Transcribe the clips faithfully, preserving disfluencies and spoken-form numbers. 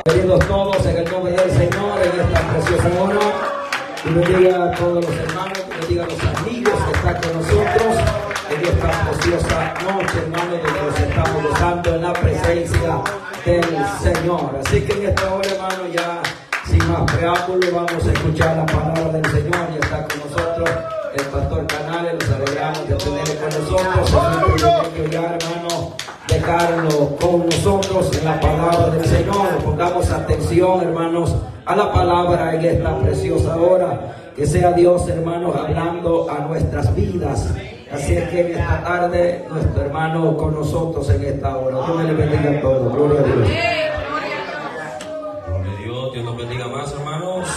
Bienvenidos todos en el nombre del Señor en esta preciosa hora. Y bendiga a todos los hermanos, bendiga a los amigos que están con nosotros en esta preciosa noche, hermanos, donde nos estamos gozando en la presencia del Señor. Así que en esta hora, hermano, ya sin más preámbulo, vamos a escuchar la palabra del Señor. Ya está con nosotros el pastor Canales, nos alegramos de tenerle con nosotros. Es un privilegio ya, hermano, dejarlo con nosotros en la palabra del Señor. Pongamos atención, hermanos, a la palabra en esta preciosa hora. Que sea Dios, hermanos, hablando a nuestras vidas. Así es que en esta tarde, nuestro hermano con nosotros en esta hora. Dios le bendiga a todos. Gloria a Dios. Gloria a Dios. Dios nos bendiga más, hermanos.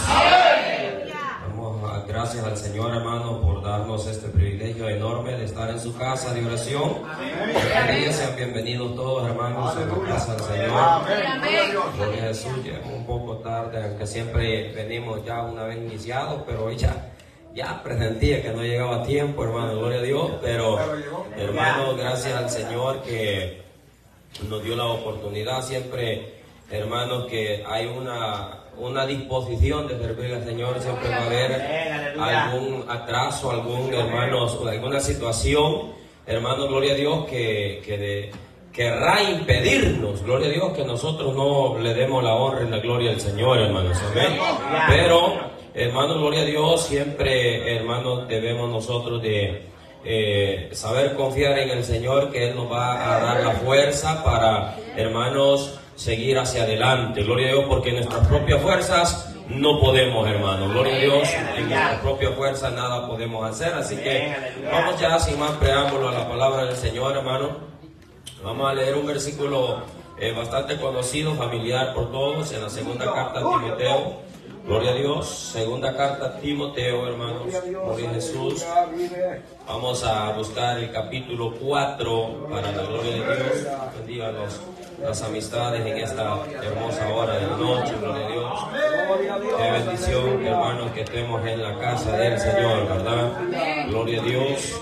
Damos gracias al Señor, hermano, por darnos este privilegio enorme de estar en su casa de oración. Bienvenidos, sean bienvenidos todos, hermanos, a la casa del Señor. Gloria a Jesús. Llegamos un poco tarde, aunque siempre venimos ya una vez iniciados, pero hoy ya Ya presentía que no llegaba a tiempo, hermano, gloria a Dios, pero hermano, gracias al Señor que nos dio la oportunidad. Siempre, hermano, que hay una, una disposición de servir al Señor. Siempre va a haber algún atraso, algún, hermanos, alguna situación, hermano, gloria a Dios, que, que de, querrá impedirnos, gloria a Dios, que nosotros no le demos la honra y la gloria al Señor, hermanos, amén. Pero hermano, gloria a Dios, siempre, hermanos, debemos nosotros de eh, saber confiar en el Señor, que Él nos va a dar la fuerza para, hermanos, seguir hacia adelante. Gloria a Dios, porque en nuestras propias fuerzas no podemos, hermano. Gloria a Dios, en nuestras propias fuerzas nada podemos hacer. Así que vamos ya sin más preámbulo a la palabra del Señor, hermano. Vamos a leer un versículo eh, bastante conocido, familiar por todos, en la segunda carta a Timoteo. Gloria a Dios, segunda carta a Timoteo, hermanos, gloria a Jesús. Vamos a buscar el capítulo cuatro para la gloria de Dios. Bendiga los, las amistades en esta hermosa hora de la noche, gloria a Dios. Qué bendición, hermanos, que estemos en la casa del Señor, ¿verdad? Gloria a Dios.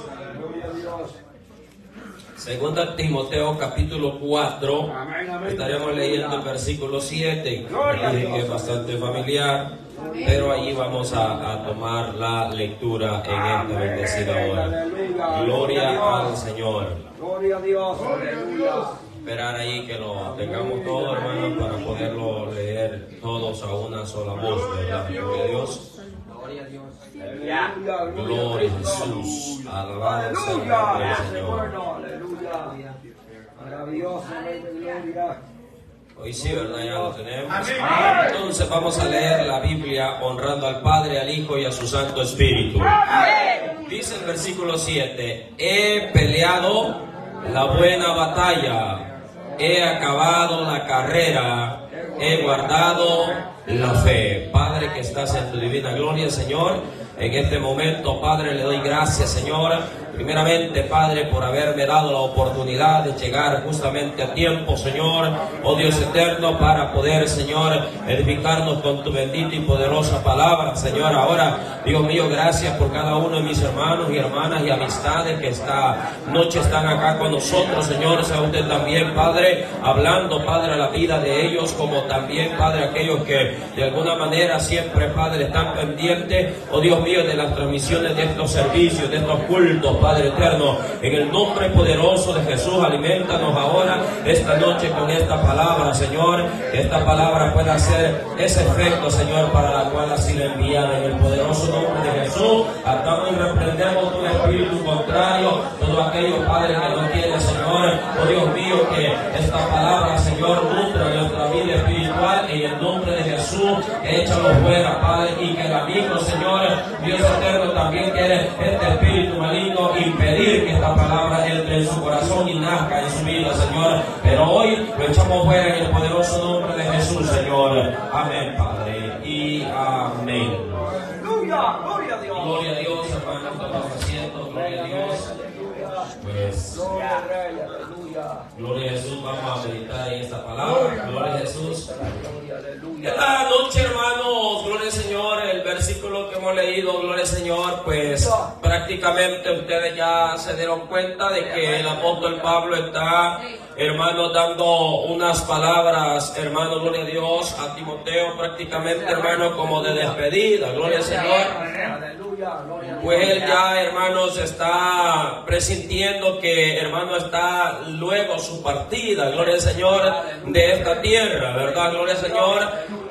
Segunda Timoteo capítulo cuatro, estaremos leyendo el versículo siete, que es bastante familiar, pero allí vamos a, a tomar la lectura en esta bendecida hora. Gloria al Señor. Gloria a Dios. Esperar ahí que lo tengamos todo, hermanos, para poderlo leer todos a una sola voz, ¿verdad? Gloria a Dios. Gloria a Jesús. Alabado sea el nombre del Señor. Maravilloso, gloria. Hoy sí, ¿verdad? Ya lo tenemos. Entonces vamos a leer la Biblia honrando al Padre, al Hijo y a su Santo Espíritu. Dice el versículo siete: he peleado la buena batalla, he acabado la carrera, he guardado la fe. Padre, que estás en tu divina gloria, Señor, en este momento, Padre, le doy gracias, Señor, primeramente, Padre, por haberme dado la oportunidad de llegar justamente a tiempo, Señor, oh Dios eterno, para poder, Señor, edificarnos con tu bendita y poderosa palabra, Señor. Ahora, Dios mío, gracias por cada uno de mis hermanos y hermanas y amistades que esta noche están acá con nosotros, Señor. Sea usted también, Padre, hablando, Padre, a la vida de ellos, como también, Padre, aquellos que de alguna manera siempre, Padre, están pendientes, oh Dios mío, de las transmisiones de estos servicios, de estos cultos, Padre eterno. En el nombre poderoso de Jesús, alimentanos ahora, esta noche, con esta palabra, Señor. Que esta palabra pueda hacer ese efecto, Señor, para la cual así le enviado. En el poderoso nombre de Jesús, atamos y reprendemos todo espíritu contrario, todo aquello, Padre, que no quiere, Señor, oh Dios mío, que esta palabra, Señor, nutra nuestra vida espiritual. En el nombre de Jesús, échalo fuera, Padre, y que el amigo, Señor, Dios eterno, también quiere este espíritu maligno impedir que esta palabra entre en su corazón y nazca en su vida, Señor. Pero hoy lo echamos fuera en el poderoso nombre de Jesús, Señor. Amén, Padre, y amén. Gloria, gloria a Dios. Gloria a Dios, hermanos, tomamos asiento, gloria a Dios. Pues, gloria a Jesús, vamos a meditar en esta palabra. Gloria a Jesús. Esta noche, hermanos, gloria al Señor, el versículo versículo que hemos leído, gloria al Señor, pues prácticamente ustedes ya se dieron cuenta de que el apóstol Pablo está, hermano, dando unas palabras, hermano, gloria a Dios, a Timoteo, prácticamente, hermano, como de despedida, gloria al Señor. Pues él ya, hermanos, está presintiendo que, hermano, está luego su partida, gloria al Señor, de esta tierra, ¿verdad? Gloria al Señor,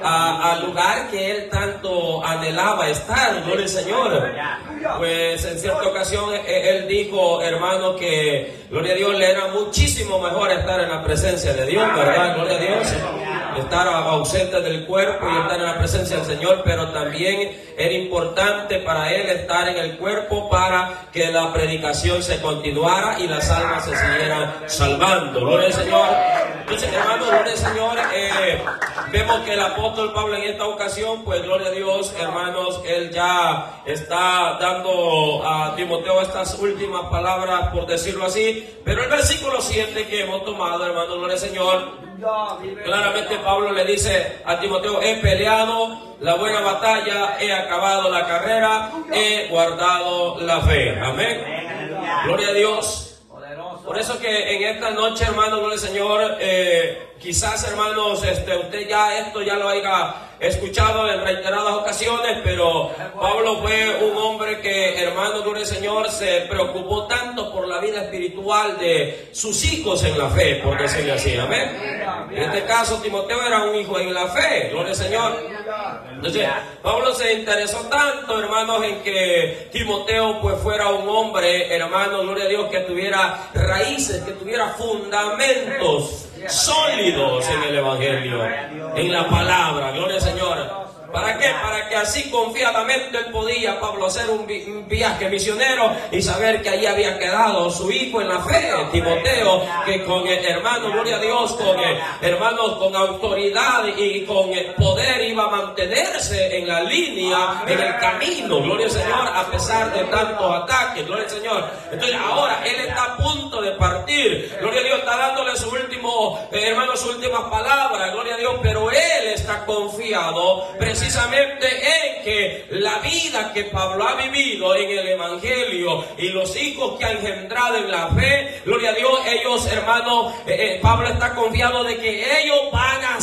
a, al lugar que él tanto anhelaba estar, gloria al Señor. Pues en cierta ocasión él dijo, hermano, que, gloria a Dios, le era muchísimo mejor estar en la presencia de Dios, ¿verdad? Gloria a Dios. Estar ausente del cuerpo y estar en la presencia del Señor, pero también era importante para él estar en el cuerpo para que la predicación se continuara y las almas se siguieran salvando. Gloria al Señor. Entonces, hermanos, gloria al Señor, eh, vemos que el apóstol Pablo en esta ocasión, pues gloria a Dios, hermanos, él ya está dando a Timoteo estas últimas palabras, por decirlo así, pero el versículo siete que hemos tomado, hermanos, gloria al Señor, claramente Pablo le dice a Timoteo: he peleado la buena batalla, he acabado la carrera, he guardado la fe. Amén. Gloria a Dios. Por eso que en esta noche, hermanos, gloria al Señor, eh, quizás, hermanos, este, usted ya esto ya lo haya escuchado en reiteradas ocasiones, pero Pablo fue un hombre que, hermano, gloria al Señor, se preocupó tanto por la vida espiritual de sus hijos en la fe, por decirlo así, amén. En este caso, Timoteo era un hijo en la fe, gloria al Señor. Entonces, Pablo se interesó tanto, hermanos, en que Timoteo pues fuera un hombre, hermano, gloria a Dios, que tuviera raíces, que tuviera fundamentos sólidos en el Evangelio, en la palabra, gloria al Señor. ¿Para qué? Para que así confiadamente él podía, Pablo, hacer un, vi un viaje misionero y saber que allí había quedado su hijo en la fe, Timoteo, que con el hermano, gloria a Dios, con el hermano, con autoridad y con el poder iba a mantenerse en la línea, en el camino, gloria al Señor, a pesar de tantos ataques, gloria al Señor. Entonces ahora él está a punto de partir, gloria a Dios, está dándole su último, eh, hermano, sus últimas palabras, gloria a Dios, pero él está confiado precisamente en que la vida que Pablo ha vivido en el Evangelio y los hijos que ha engendrado en la fe, gloria a Dios, ellos, hermanos, eh, eh, Pablo está confiado de que ellos van a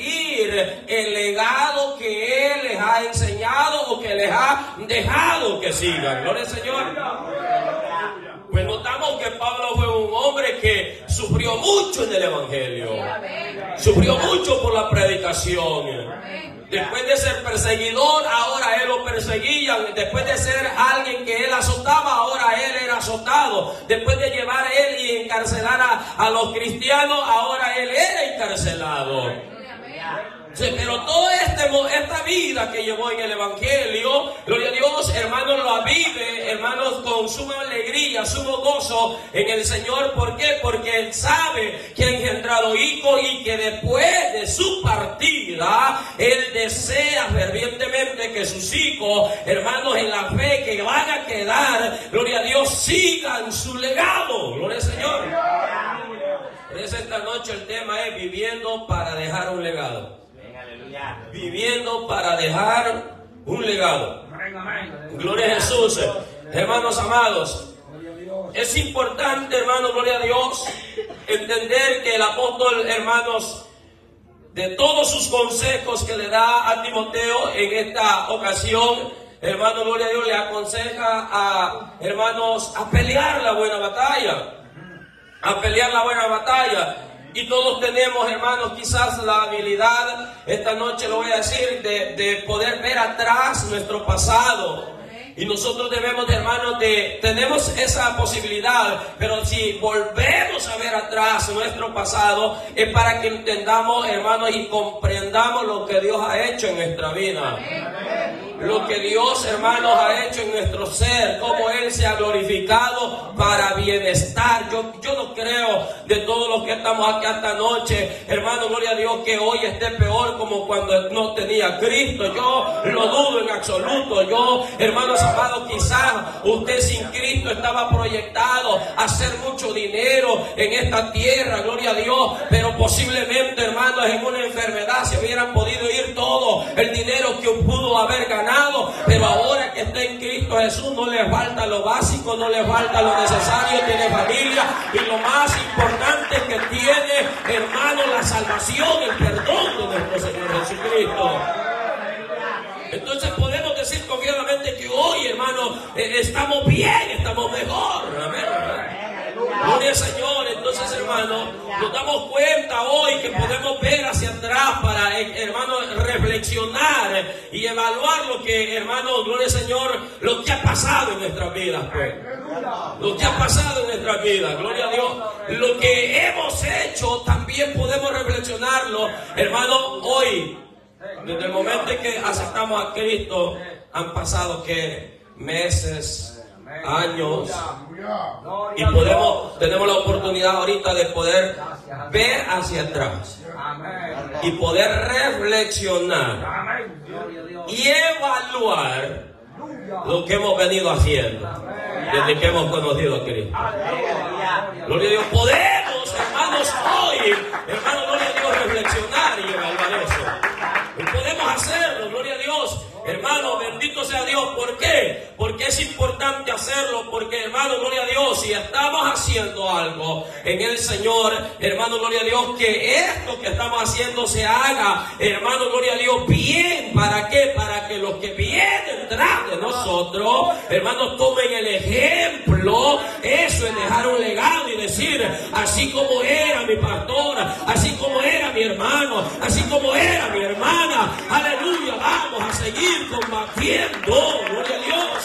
seguir el legado que él les ha enseñado o que les ha dejado que sigan. Gloria al Señor. Pues notamos que Pablo fue un hombre que sufrió mucho en el Evangelio, sufrió mucho por la predicación. Después de ser perseguidor, ahora él lo perseguían. Después de ser alguien que él azotaba, ahora él era azotado. Después de llevar él y encarcelar a, a los cristianos, ahora él era encarcelado. Sí, pero toda este, esta vida que llevó en el Evangelio, gloria a Dios, hermanos, la vive, hermanos, con suma alegría, sumo gozo en el Señor. ¿Por qué? Porque él sabe que ha engendrado hijos y que después de su partida, él desea fervientemente que sus hijos, hermanos, en la fe que van a quedar, gloria a Dios, sigan su legado. Gloria al Señor. Por eso esta noche el tema es viviendo para dejar un legado. Viviendo para dejar un legado. Gloria a Jesús. Hermanos amados, es importante, hermanos, gloria a Dios, entender que el apóstol, hermanos, de todos sus consejos que le da a Timoteo en esta ocasión, hermano, gloria a Dios, le aconseja a, hermanos, a pelear la buena batalla. A pelear la buena batalla. Y todos tenemos, hermanos, quizás la habilidad, esta noche lo voy a decir, de, de poder ver atrás nuestro pasado. Y nosotros debemos, hermanos, de, tenemos esa posibilidad, pero si volvemos a ver atrás nuestro pasado, es para que entendamos, hermanos, y comprendamos lo que Dios ha hecho en nuestra vida. Lo que Dios, hermanos, ha hecho en nuestro ser, cómo Él se ha glorificado para bienestar. Yo, yo no creo de todos los que estamos aquí esta noche, hermano, gloria a Dios, que hoy esté peor como cuando no tenía Cristo. Yo lo dudo en absoluto. Yo, hermanos amados, quizás usted sin Cristo estaba proyectado a hacer mucho dinero en esta tierra, gloria a Dios, pero posiblemente, hermanos, en una enfermedad se hubieran podido ir todo el dinero que pudo haber ganado. ganado, pero ahora que está en Cristo Jesús no le falta lo básico, no le falta lo necesario, tiene familia y lo más importante es que tiene, hermano, la salvación, el perdón de nuestro Señor Jesucristo. Entonces podemos decir confiadamente que hoy, hermano, eh, estamos bien, estamos mejor. Amén. Gloria al Señor. Entonces, hermano, nos damos cuenta hoy que podemos ver hacia atrás para, hermano, reflexionar y evaluar lo que, hermano, gloria al Señor, lo que ha pasado en nuestras vidas, pues. Lo que ha pasado en nuestras vidas, gloria a Dios. Lo que hemos hecho también podemos reflexionarlo, hermano, hoy. Desde el momento en que aceptamos a Cristo, han pasado que meses, años, y podemos, tenemos la oportunidad ahorita de poder ver hacia atrás y poder reflexionar y evaluar lo que hemos venido haciendo desde que hemos conocido a Cristo. Gloria a Dios. Podemos, hermanos, hoy, hermanos, gloria a Dios, reflexionar y evaluar eso. Y podemos hacerlo, gloria a Dios. Hermano, bendito sea Dios. ¿Por qué? Porque es importante hacerlo. Porque, hermano, gloria a Dios, si estamos haciendo algo en el Señor, hermano, gloria a Dios, que esto que estamos haciendo se haga, hermano, gloria a Dios, bien. ¿Para qué? Para que los que vienen tras de nosotros, hermanos, tomen el ejemplo. Eso es dejar un legado y decir, así como era mi pastor, así como era mi hermano, así como era mi hermana, aleluya, vamos a seguir combatiendo, gloria a Dios,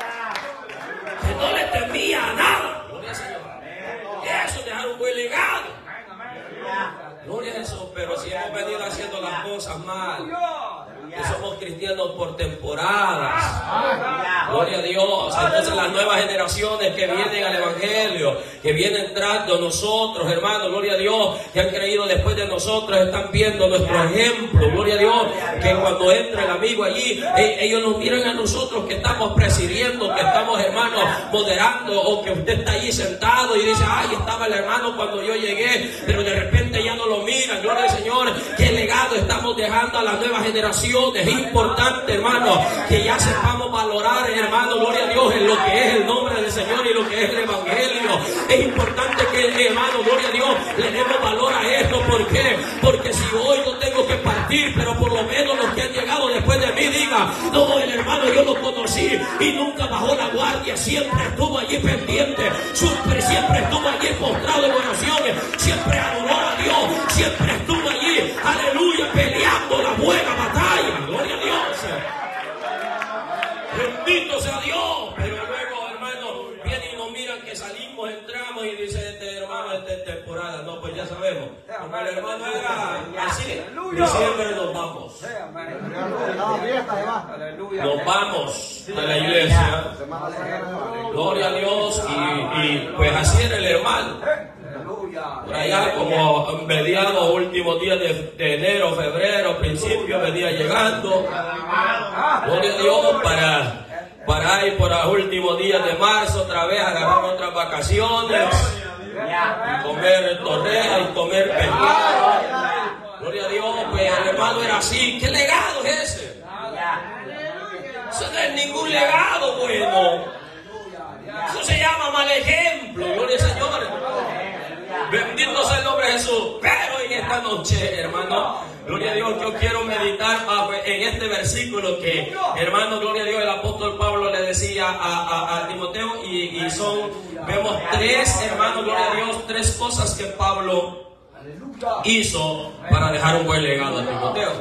que no le temía a nada, gloria al Señor. Eso es dejar un buen legado, gloria a eso. Pero si hemos venido haciendo las cosas mal, que somos cristianos por temporadas, gloria a Dios, entonces las nuevas generaciones que vienen al Evangelio, que vienen tras de nosotros, hermanos, gloria a Dios, que han creído después de nosotros, están viendo nuestro ejemplo, gloria a Dios, que cuando entra el amigo allí, ellos nos miran a nosotros que estamos presidiendo, que estamos, hermanos, moderando, o que usted está allí sentado y dice, ay, estaba el hermano cuando yo llegué, pero de repente ya no lo miran, gloria al Señor. ¿Qué legado estamos dejando a las nuevas generaciones? Es importante, hermano, que ya sepamos valorar, hermano, gloria a Dios, en lo que es el nombre del Señor y lo que es el Evangelio. Es importante que, hermano, gloria a Dios, le demos valor a esto. ¿Por qué? Porque si hoy no tengo que partir, pero por lo menos los que han llegado después de mí digan, no, el hermano yo lo conocí y nunca bajó la guardia, siempre estuvo allí pendiente, siempre, siempre estuvo allí postrado en oraciones, siempre adoró a Dios, siempre estuvo allí, aleluya, peleando la buena batalla. Gloria a Dios. Bendito sea Dios. Pero luego, hermano, vienen y nos miran que salimos, entramos y dice este hermano, esta es temporada. No, pues ya sabemos. Como el hermano era así, diciembre nos vamos. Nos vamos a la iglesia. Gloria a Dios. Y, y pues así era el hermano. Por allá como mediados, últimos días de, de enero, febrero, principio, venía llegando. Gloria a Dios, para, para ahí por los últimos días de marzo, otra vez agarrar otras vacaciones, y comer torrejas y comer pescado. Gloria a Dios, pues el hermano era así. ¿Qué legado es ese? Eso no es ningún legado bueno. Eso se llama mal ejemplo. Gloria al Señor. Bendito sea el nombre de Jesús. Pero en esta noche, hermano, gloria a Dios, yo quiero meditar en este versículo que, hermano, gloria a Dios, el apóstol Pablo le decía a, a, a Timoteo, y, y son, vemos tres, hermano, gloria a Dios, tres cosas que Pablo hizo para dejar un buen legado a Timoteo.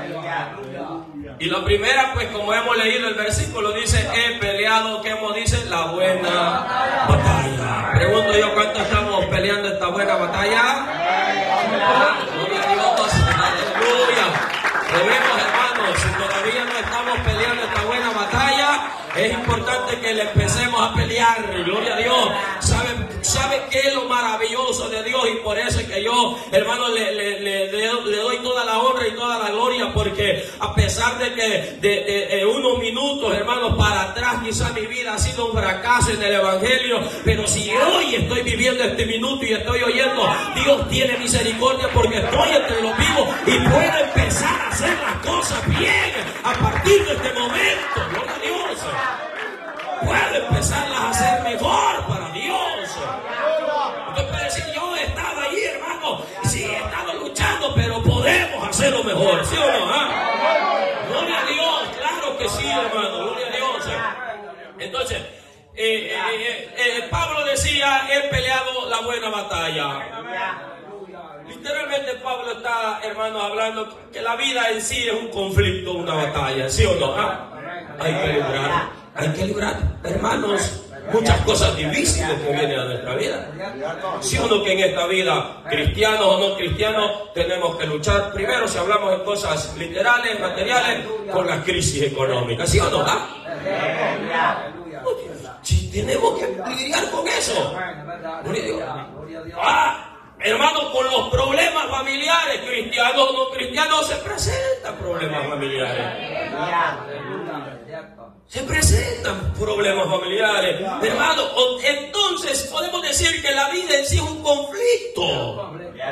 Y la primera, pues como hemos leído el versículo, dice, he peleado, ¿qué hemos dice? La buena batalla. Pregunto yo, ¿cuántos estamos peleando esta buena batalla? Gloria a Dios, aleluya. Debemos, hermanos, si todavía no estamos peleando esta buena batalla, es importante que le empecemos a pelear. Gloria a Dios. ¿Sabe, sabe qué es lo maravilloso de Dios? Y por eso es que yo, hermano, le, le, le, le doy toda la honra y toda la gloria, porque a pesar de que de, de, de unos minutos, hermanos, para atrás quizá mi vida ha sido un fracaso en el Evangelio, pero si hoy estoy viviendo este minuto y estoy oyendo, Dios tiene misericordia porque estoy entre los vivos y puedo empezar a hacer las cosas bien a partir de este momento. que sí, hermano, gloria a Dios. Entonces, eh, eh, eh, eh, Pablo decía, he peleado la buena batalla. Literalmente Pablo está, hermano, hablando que la vida en sí es un conflicto, una batalla, ¿sí o no? Ah, hay que librar, hay que librar, hermanos, muchas cosas difíciles que vienen a nuestra vida. ¿Sí o no que en esta vida, cristianos o no cristianos, tenemos que luchar? Primero, si hablamos de cosas literales, materiales, con la crisis económica, ¿sí o no? ¿Ah? Si tenemos que lidiar con eso. Ah, hermano, con los problemas familiares, cristianos o no cristianos, se presentan problemas familiares. Se presentan problemas familiares, hermano. Entonces podemos decir que la vida en sí es un conflicto.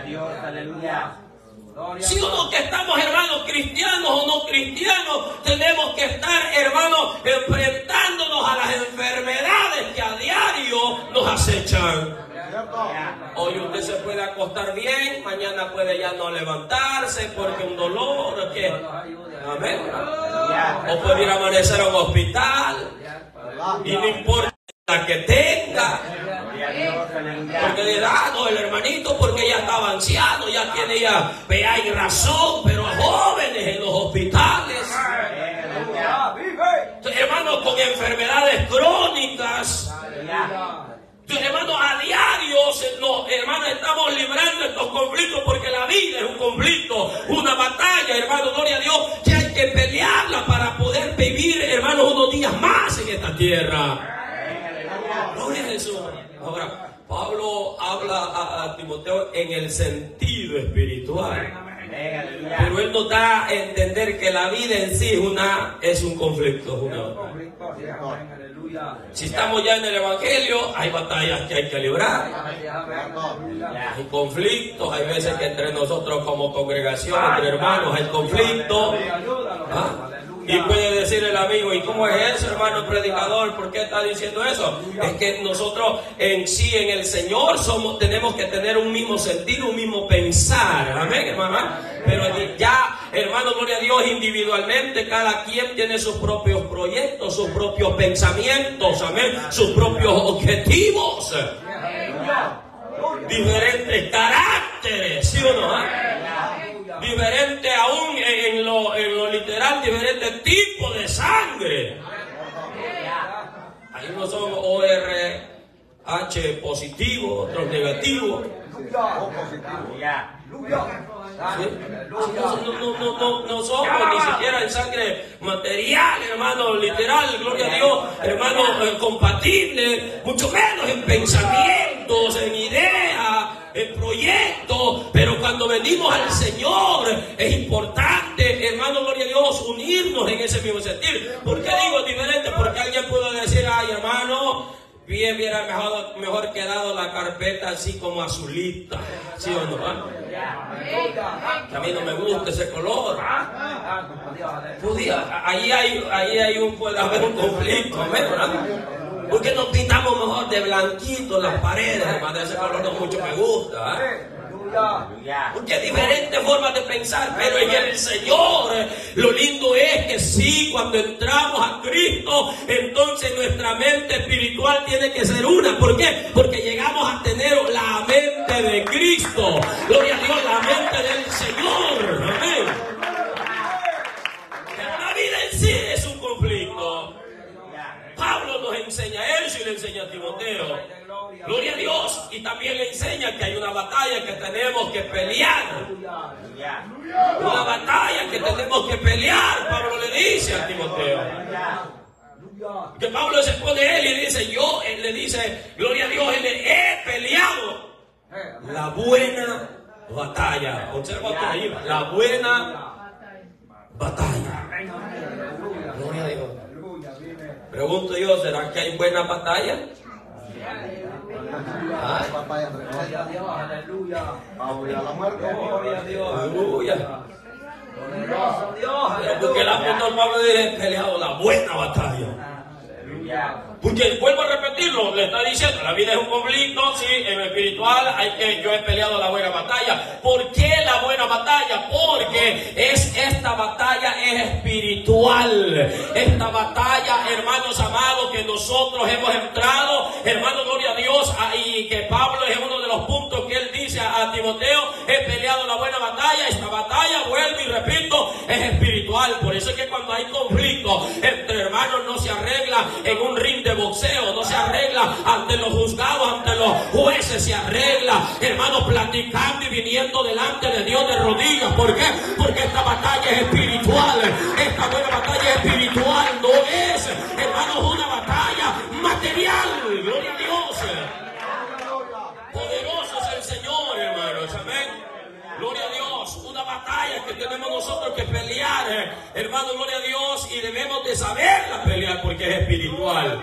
Si o no que estamos, hermanos, cristianos o no cristianos, tenemos que estar, hermanos, enfrentándonos a las enfermedades que a diario nos acechan. Hoy usted se puede acostar bien, mañana puede ya no levantarse porque un dolor, que, amén, o puede ir a amanecer a un hospital y no importa la que tenga, porque le da, no, el hermanito porque ya estaba anciano, ya tiene ya, hay razón, pero a jóvenes en los hospitales, hermanos, con enfermedades crónicas. Entonces, hermanos, a diario, no, hermanos, estamos librando estos conflictos porque la vida es un conflicto, una batalla, hermanos, gloria a Dios, que hay que pelearla para poder vivir, hermanos, unos días más en esta tierra. Gloria a Jesús. Ahora, Pablo habla a, a Timoteo en el sentido espiritual, pero él nos da a entender que la vida en sí es, una, es un conflicto, una batalla. Si estamos ya en el Evangelio, hay batallas que hay que librar, hay conflictos, hay veces que entre nosotros como congregación, entre hermanos, hay conflictos. ¿Ah? Y puede decir el amigo, ¿y cómo es eso, hermano predicador? ¿Por qué está diciendo eso? Es que nosotros en sí, en el Señor, somos, tenemos que tener un mismo sentir, un mismo pensar. Amén, hermano. Pero ya, hermano, gloria a Dios, individualmente, cada quien tiene sus propios proyectos, sus propios pensamientos, amén, sus propios objetivos, diferentes caracteres, ¿sí o no? ¿Eh? Diferente aún en lo, en lo literal, diferentes tipos de sangre. Hay unos son O R H positivo, otros negativos. ¿Sí? No, no, no, no, no somos ni siquiera en sangre material, hermano, literal, gloria a Dios, hermano, eh, compatible, mucho menos en pensamientos, en ideas, en proyectos. Pero cuando venimos al Señor es importante, hermano, gloria a Dios, unirnos en ese mismo sentir. ¿Por qué digo diferente? Porque alguien puede decir, ay, hermano, bien hubiera mejor, mejor quedado la carpeta así como azulita, ¿sí o no? Que a mí no me gusta ese color. Podía, ahí hay, ahí hay un, puede haber un conflicto, ¿verdad? ¿Por qué no pintamos mejor de blanquito las paredes, hermano? Ese color no mucho me gusta, ¿eh? Porque hay diferentes formas de pensar, pero en el Señor lo lindo es que sí, cuando entramos a Cristo, entonces nuestra mente espiritual tiene que ser una. ¿Por qué? Porque llegamos a tener la mente de Cristo. Gloria a Dios, la mente del Señor. Amén. La vida en sí es un conflicto. Pablo nos enseña eso y le enseña a Timoteo. Gloria a Dios. Y también le enseña que hay una batalla que tenemos que pelear. Una batalla que tenemos que pelear. Pablo le dice a Timoteo. Que Pablo se pone él y dice, yo, él le dice, gloria a Dios, él he peleado la buena batalla. Observa ahí, la buena batalla. Gloria a Dios. Pregunto yo, ¿será que hay buena batalla? ¿Ah? Gloria a Dios, aleluya. Gloria a Dios, aleluya. Poderoso Dios, Pero porque el apóstol Pablo dice, he peleado la buena batalla. Porque vuelvo a repetirlo, le está diciendo, la vida es un conflicto, sí, en lo espiritual hay que, yo he peleado la buena batalla. ¿Por qué la buena batalla? Porque es esta batalla es espiritual. espiritual. Esta batalla, hermanos amados, que nosotros hemos entrado, hermano, gloria a Dios, y que Pablo es uno de los puntos que él dice a Timoteo: he peleado la buena batalla. Esta batalla, vuelvo y repito, es espiritual. Por eso es que cuando hay conflicto entre hermanos, no se arregla en un ring de boxeo, no se arregla ante los juzgados, ante los jueces, se arregla, hermanos, platicando y viniendo delante de Dios de rodillas. ¿Por qué? Porque esta batalla es espiritual. Esta buena batalla es espiritual, no es, hermanos, una batalla material. Gloria a Dios. Poderoso es el Señor, hermanos. Amén. Gloria a Dios. Una batalla que tenemos nosotros que pelear, eh, hermanos, gloria a Dios, y debemos de saberla pelear porque es espiritual.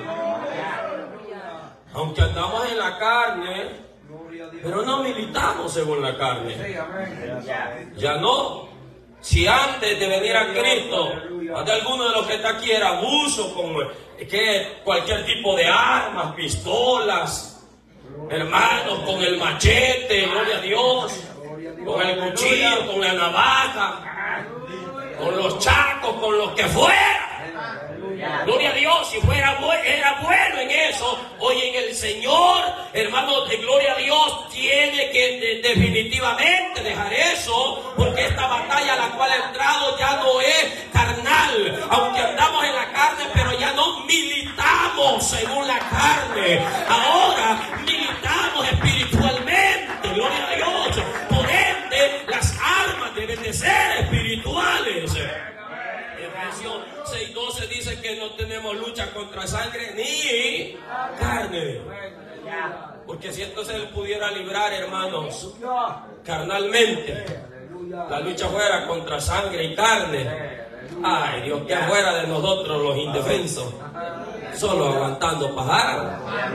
Aunque andamos en la carne, pero no militamos según la carne. Ya no. Si antes de venir a Cristo, de alguno de los que está aquí era abuso con que cualquier tipo de armas, pistolas, hermanos, con el machete, gloria a Dios, con el cuchillo, con la navaja, con los chacos, con los que fuera. Gloria a Dios, si fuera bu- era bueno en eso, hoy en el Señor, hermano, de gloria a Dios, tiene que de, definitivamente dejar eso, porque esta batalla a la cual ha entrado ya no es carnal, aunque andamos en la carne, pero ya no militamos según la carne, ahora militamos espiritualmente, gloria a Dios. Por ende, las armas deben de ser espirituales. Efesios seis doce dice que no tenemos lucha contra sangre ni carne. Porque si esto se le pudiera librar, hermanos, carnalmente, la lucha fuera contra sangre y carne. Ay, Dios, que afuera de nosotros los indefensos, solo aguantando pájaros.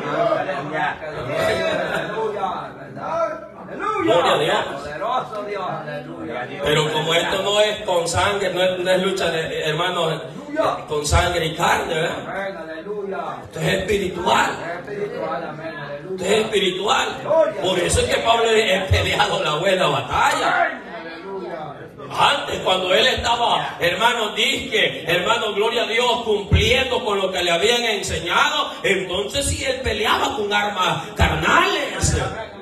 Gloria a Dios. Pero como esto no es con sangre, no es, no es lucha de hermanos con sangre y carne, ¿verdad? Esto es espiritual. Esto es espiritual. Por eso es que Pablo ha peleado la buena batalla. Antes, cuando él estaba, hermanos, disque, hermanos, gloria a Dios, cumpliendo con lo que le habían enseñado, entonces sí él peleaba con armas carnales.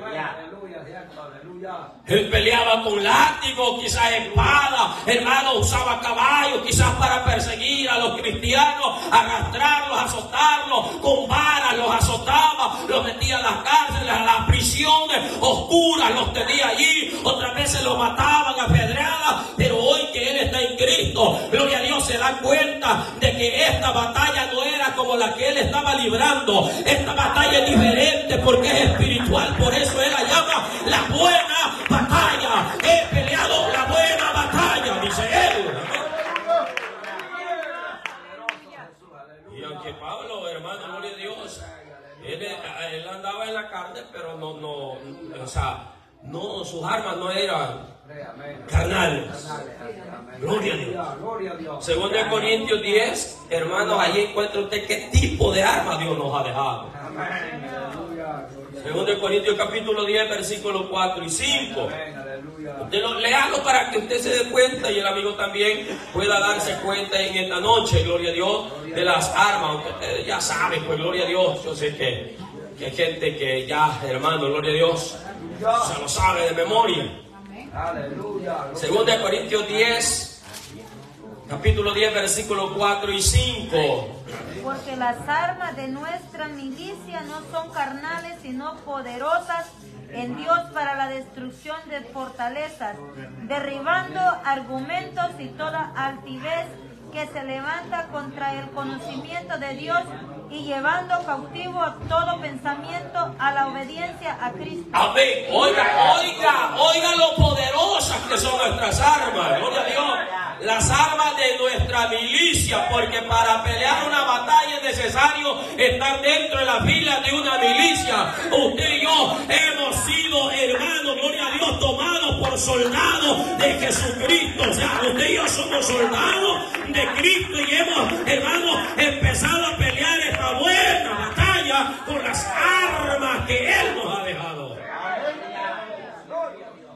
Él peleaba con látigo, quizás espada, hermano, usaba caballos, quizás para perseguir a los cristianos, arrastrarlos, azotarlos, con varas los azotaba, los metía a las cárceles, a las prisiones oscuras, los tenía allí, otras veces los mataban a pedradas, pero hoy que él está en Cristo, gloria a Dios, se da cuenta de que esta batalla no era como la que él estaba librando, esta batalla es diferente porque es espiritual, por eso él la llama la buena batalla. He peleado la buena batalla, dice él. Y aunque Pablo, hermano, gloria a Dios, él, él andaba en la carne, pero no, no, o sea, no, sus armas no eran carnales. Gloria a Dios. Según de Corintios diez, hermanos, ahí encuentra usted qué tipo de armas Dios nos ha dejado. Según de Corintios capítulo diez, versículos cuatro y cinco. Usted lo, léalo para que usted se dé cuenta y el amigo también pueda darse cuenta en esta noche, gloria a Dios, de las armas. Usted ya sabe, pues gloria a Dios. Yo sé que, que hay gente que ya, hermano, gloria a Dios, se lo sabe de memoria. Según de Corintios diez, capítulo diez, versículos cuatro y cinco. Porque las armas de nuestra milicia no son carnales, sino poderosas en Dios para la destrucción de fortalezas, derribando argumentos y toda altivez que se levanta contra el conocimiento de Dios y llevando cautivo a todo pensamiento a la obediencia a Cristo. Amén. Oiga, oiga, oiga lo poderosas que son nuestras armas. Gloria a Dios. Las armas de nuestra milicia, porque para pelear una batalla es necesario estar dentro de las filas de una milicia. Usted y yo hemos sido, hermanos, gloria a Dios, tomados por soldados de Jesucristo. O sea, usted y yo somos soldados de Cristo y hemos, hermanos, empezado a pelear esta buena batalla con las armas que Él nos ha dejado.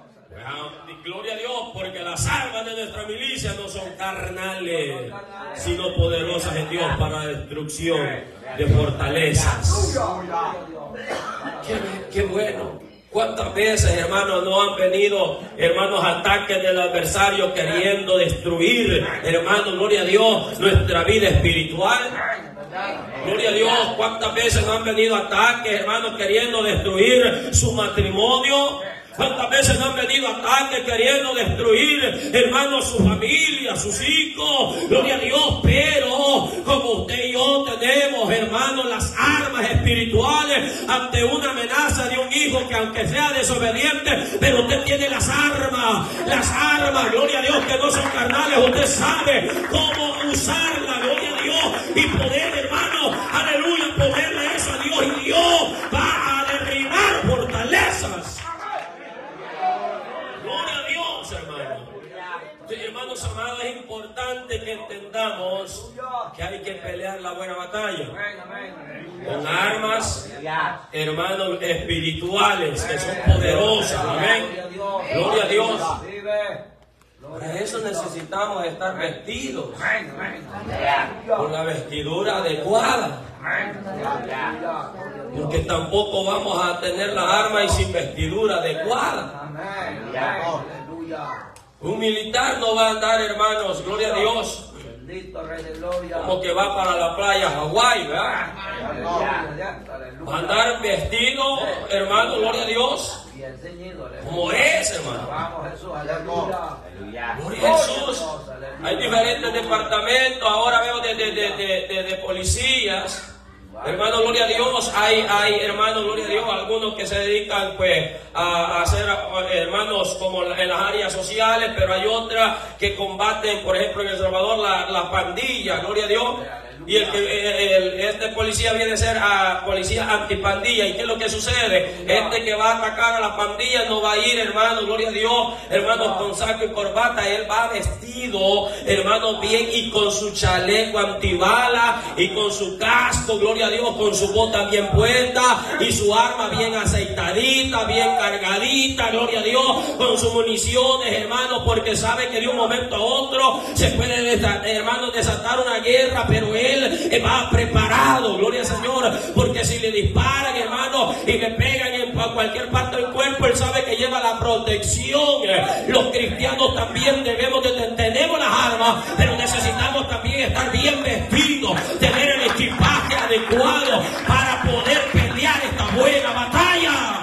Gloria a Dios, porque las armas de nuestra milicia no son carnales, sino poderosas en Dios para la destrucción de fortalezas. Qué, qué bueno. ¿Cuántas veces, hermanos, no han venido, hermanos, ataques del adversario queriendo destruir, hermanos, gloria a Dios, nuestra vida espiritual? Gloria a Dios. ¿Cuántas veces no han venido ataques, hermanos, queriendo destruir su matrimonio? ¿Cuántas veces no han venido ataques queriendo destruir, hermanos, su familia, sus hijos? Gloria a Dios. Pero como usted y yo tenemos, hermanos, las armas espirituales ante una amenaza de un hijo que aunque sea desobediente, pero usted tiene las armas, las armas, gloria a Dios, que no son carnales. Usted sabe cómo usarla, gloria a Dios, y poder, hermano, aleluya, ponerle eso a Dios, y Dios va a derribar fortalezas. Hermanos amados, es importante que entendamos que hay que pelear la buena batalla con armas, hermanos, espirituales que son poderosas. Amén. Gloria a Dios. Para eso necesitamos estar vestidos con la vestidura adecuada, porque tampoco vamos a tener la arma y sin vestidura adecuada. Un militar no va a andar, hermanos, gloria a Dios, como que va para la playa Hawái, ¿verdad? Va a andar vestido, hermano, gloria a Dios, como es, hermano. Gloria a Jesús. Hay diferentes departamentos, ahora veo de, de, de, de, de policías. Hermano, gloria a Dios, hay, hay hermanos, gloria a Dios, algunos que se dedican pues a, a ser hermanos como en las áreas sociales, pero hay otras que combaten, por ejemplo en El Salvador, la, la pandilla, gloria a Dios. Y el que el, este policía viene a ser a policía antipandilla. ¿Y qué es lo que sucede? Este que va a atacar a la pandilla no va a ir, hermano, gloria a Dios, hermanos, con saco y corbata. Él va vestido, hermano, bien, y con su chaleco antibala y con su casco, gloria a Dios, con su bota bien puesta y su arma bien aceitadita, bien cargadita, gloria a Dios, con sus municiones, hermano, porque sabe que de un momento a otro se puede, hermano, desatar una guerra, pero él va preparado, gloria al Señor, porque si le disparan, hermano, y le pegan en cualquier parte del cuerpo, él sabe que lleva la protección. Los cristianos también debemos de tenemos las armas, pero necesitamos también estar bien vestidos, tener el equipaje adecuado para poder pelear esta buena batalla.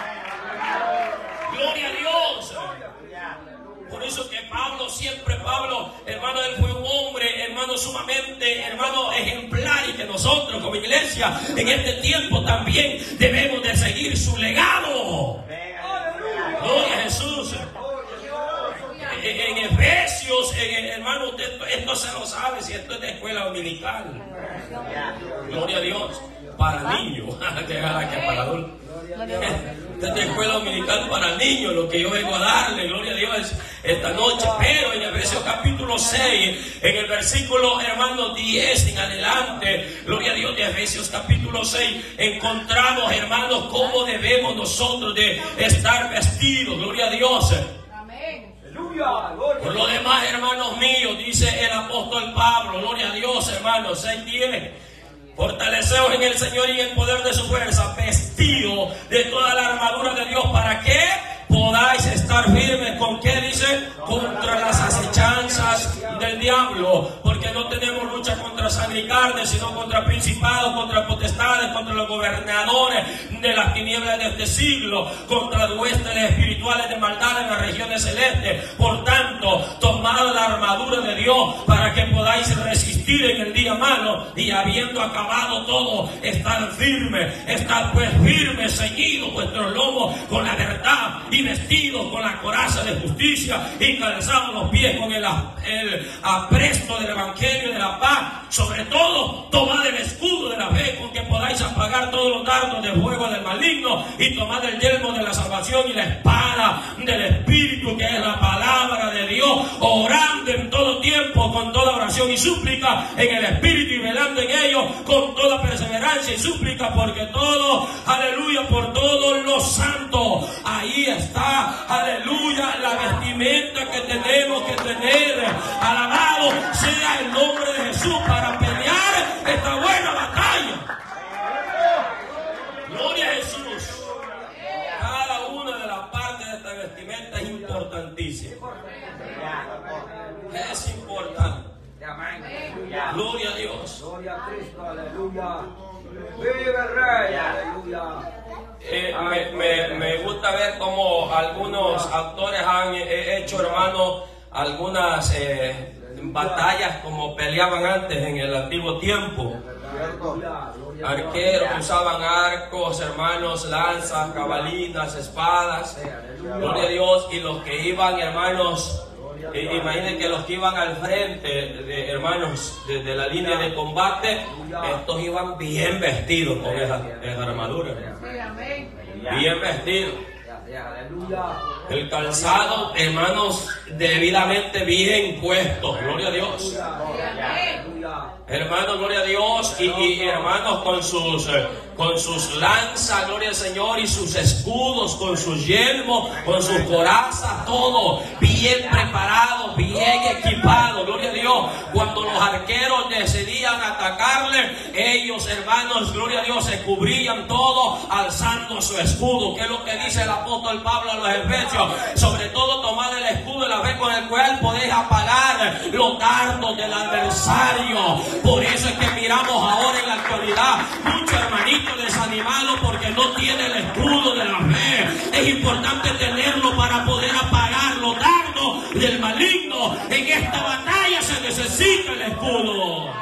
Gloria a Dios. Por eso que Pablo, siempre Pablo, hermano, él fue un hombre, hermano, sumamente, hermano, ejemplar, y que nosotros como iglesia en este tiempo también debemos de seguir su legado. Gloria a Jesús. En, en Efesios, en, hermano, usted esto se lo sabe, si esto es de escuela dominical. Gloria a Dios. Para niños, que para adultos. Esta es de escuela dominical para niños, lo que yo vengo a darle, gloria a Dios, esta noche. Pero en Efesios capítulo seis, en el versículo, hermano, diez en adelante, gloria a Dios, de Efesios capítulo seis, encontramos, hermanos, cómo debemos nosotros de estar vestidos, gloria a Dios. Por lo demás, hermanos míos, dice el apóstol Pablo, gloria a Dios, hermanos, seis diez. Fortaleceos en el Señor y en el poder de su fuerza, vestido de toda la armadura de Dios, para que podáis estar firmes. ¿Con qué dice? Contra las acechanzas del diablo, porque no tenemos lucha contra sangre y carne, sino contra principados, contra potestades, contra los gobernadores de las tinieblas de este siglo, contra huestes espirituales de maldad en las regiones celestes. Por tanto, tomad la armadura de Dios para que podáis resistir en el día malo, y habiendo acabado todo, estar firme. Estad pues firmes, ceñidos vuestros lomos con la verdad, y vestidos con la coraza de justicia, y calzados los pies con el, el apresto del evangelio evangelio de la paz. Sobre todo, tomad el escudo de la fe con que podáis apagar todos los dardos de fuego del maligno, y tomad el yelmo de la salvación y la espada del Espíritu, que es la palabra de Dios, orando en todo tiempo con toda oración y súplica en el Espíritu, y velando en ello con toda perseverancia y súplica porque todo, aleluya, por todos los santos. Ahí está, aleluya, la vestimenta que tenemos que tener. Alabado sea el nombre de Jesús para pelear esta buena batalla. Gloria a Jesús. Cada una de las partes de esta vestimenta es importantísima. Es importante. Gloria a Dios. Gloria a Cristo, aleluya. Vive el Rey, aleluya. Eh, me, me, me gusta ver cómo algunos actores han eh, hecho, hermano, algunas eh, batallas como peleaban antes en el antiguo tiempo. Arqueros usaban arcos, hermanos, lanzas, cabalinas, espadas. Gloria a Dios. Y los que iban, hermanos, eh, imaginen que los que iban al frente, de, hermanos, de, de la línea de combate, estos iban bien vestidos con esa, esa armadura. Bien vestidos. El calzado, hermanos, debidamente bien puestos. Gloria a Dios. Hermanos, gloria a Dios. Y, y hermanos, con sus eh, con sus lanzas, gloria al Señor, y sus escudos, con sus yelmos, con sus corazas, todo bien preparado, bien equipado. Gloria a Dios. Cuando los arqueros decidían atacarle, ellos, hermanos, gloria a Dios, se cubrían todo alzando su escudo. Que es lo que dice el apóstol Pablo a los Efesios: sobre todo tomad el escudo de la fe, con el cual podéis apagar los dardos del adversario. Por eso es que miramos ahora en la actualidad muchos hermanitos desanimados porque no tienen el escudo de la fe. Es importante tenerlo para poder apagar los dardos del maligno. En esta batalla se necesita el escudo.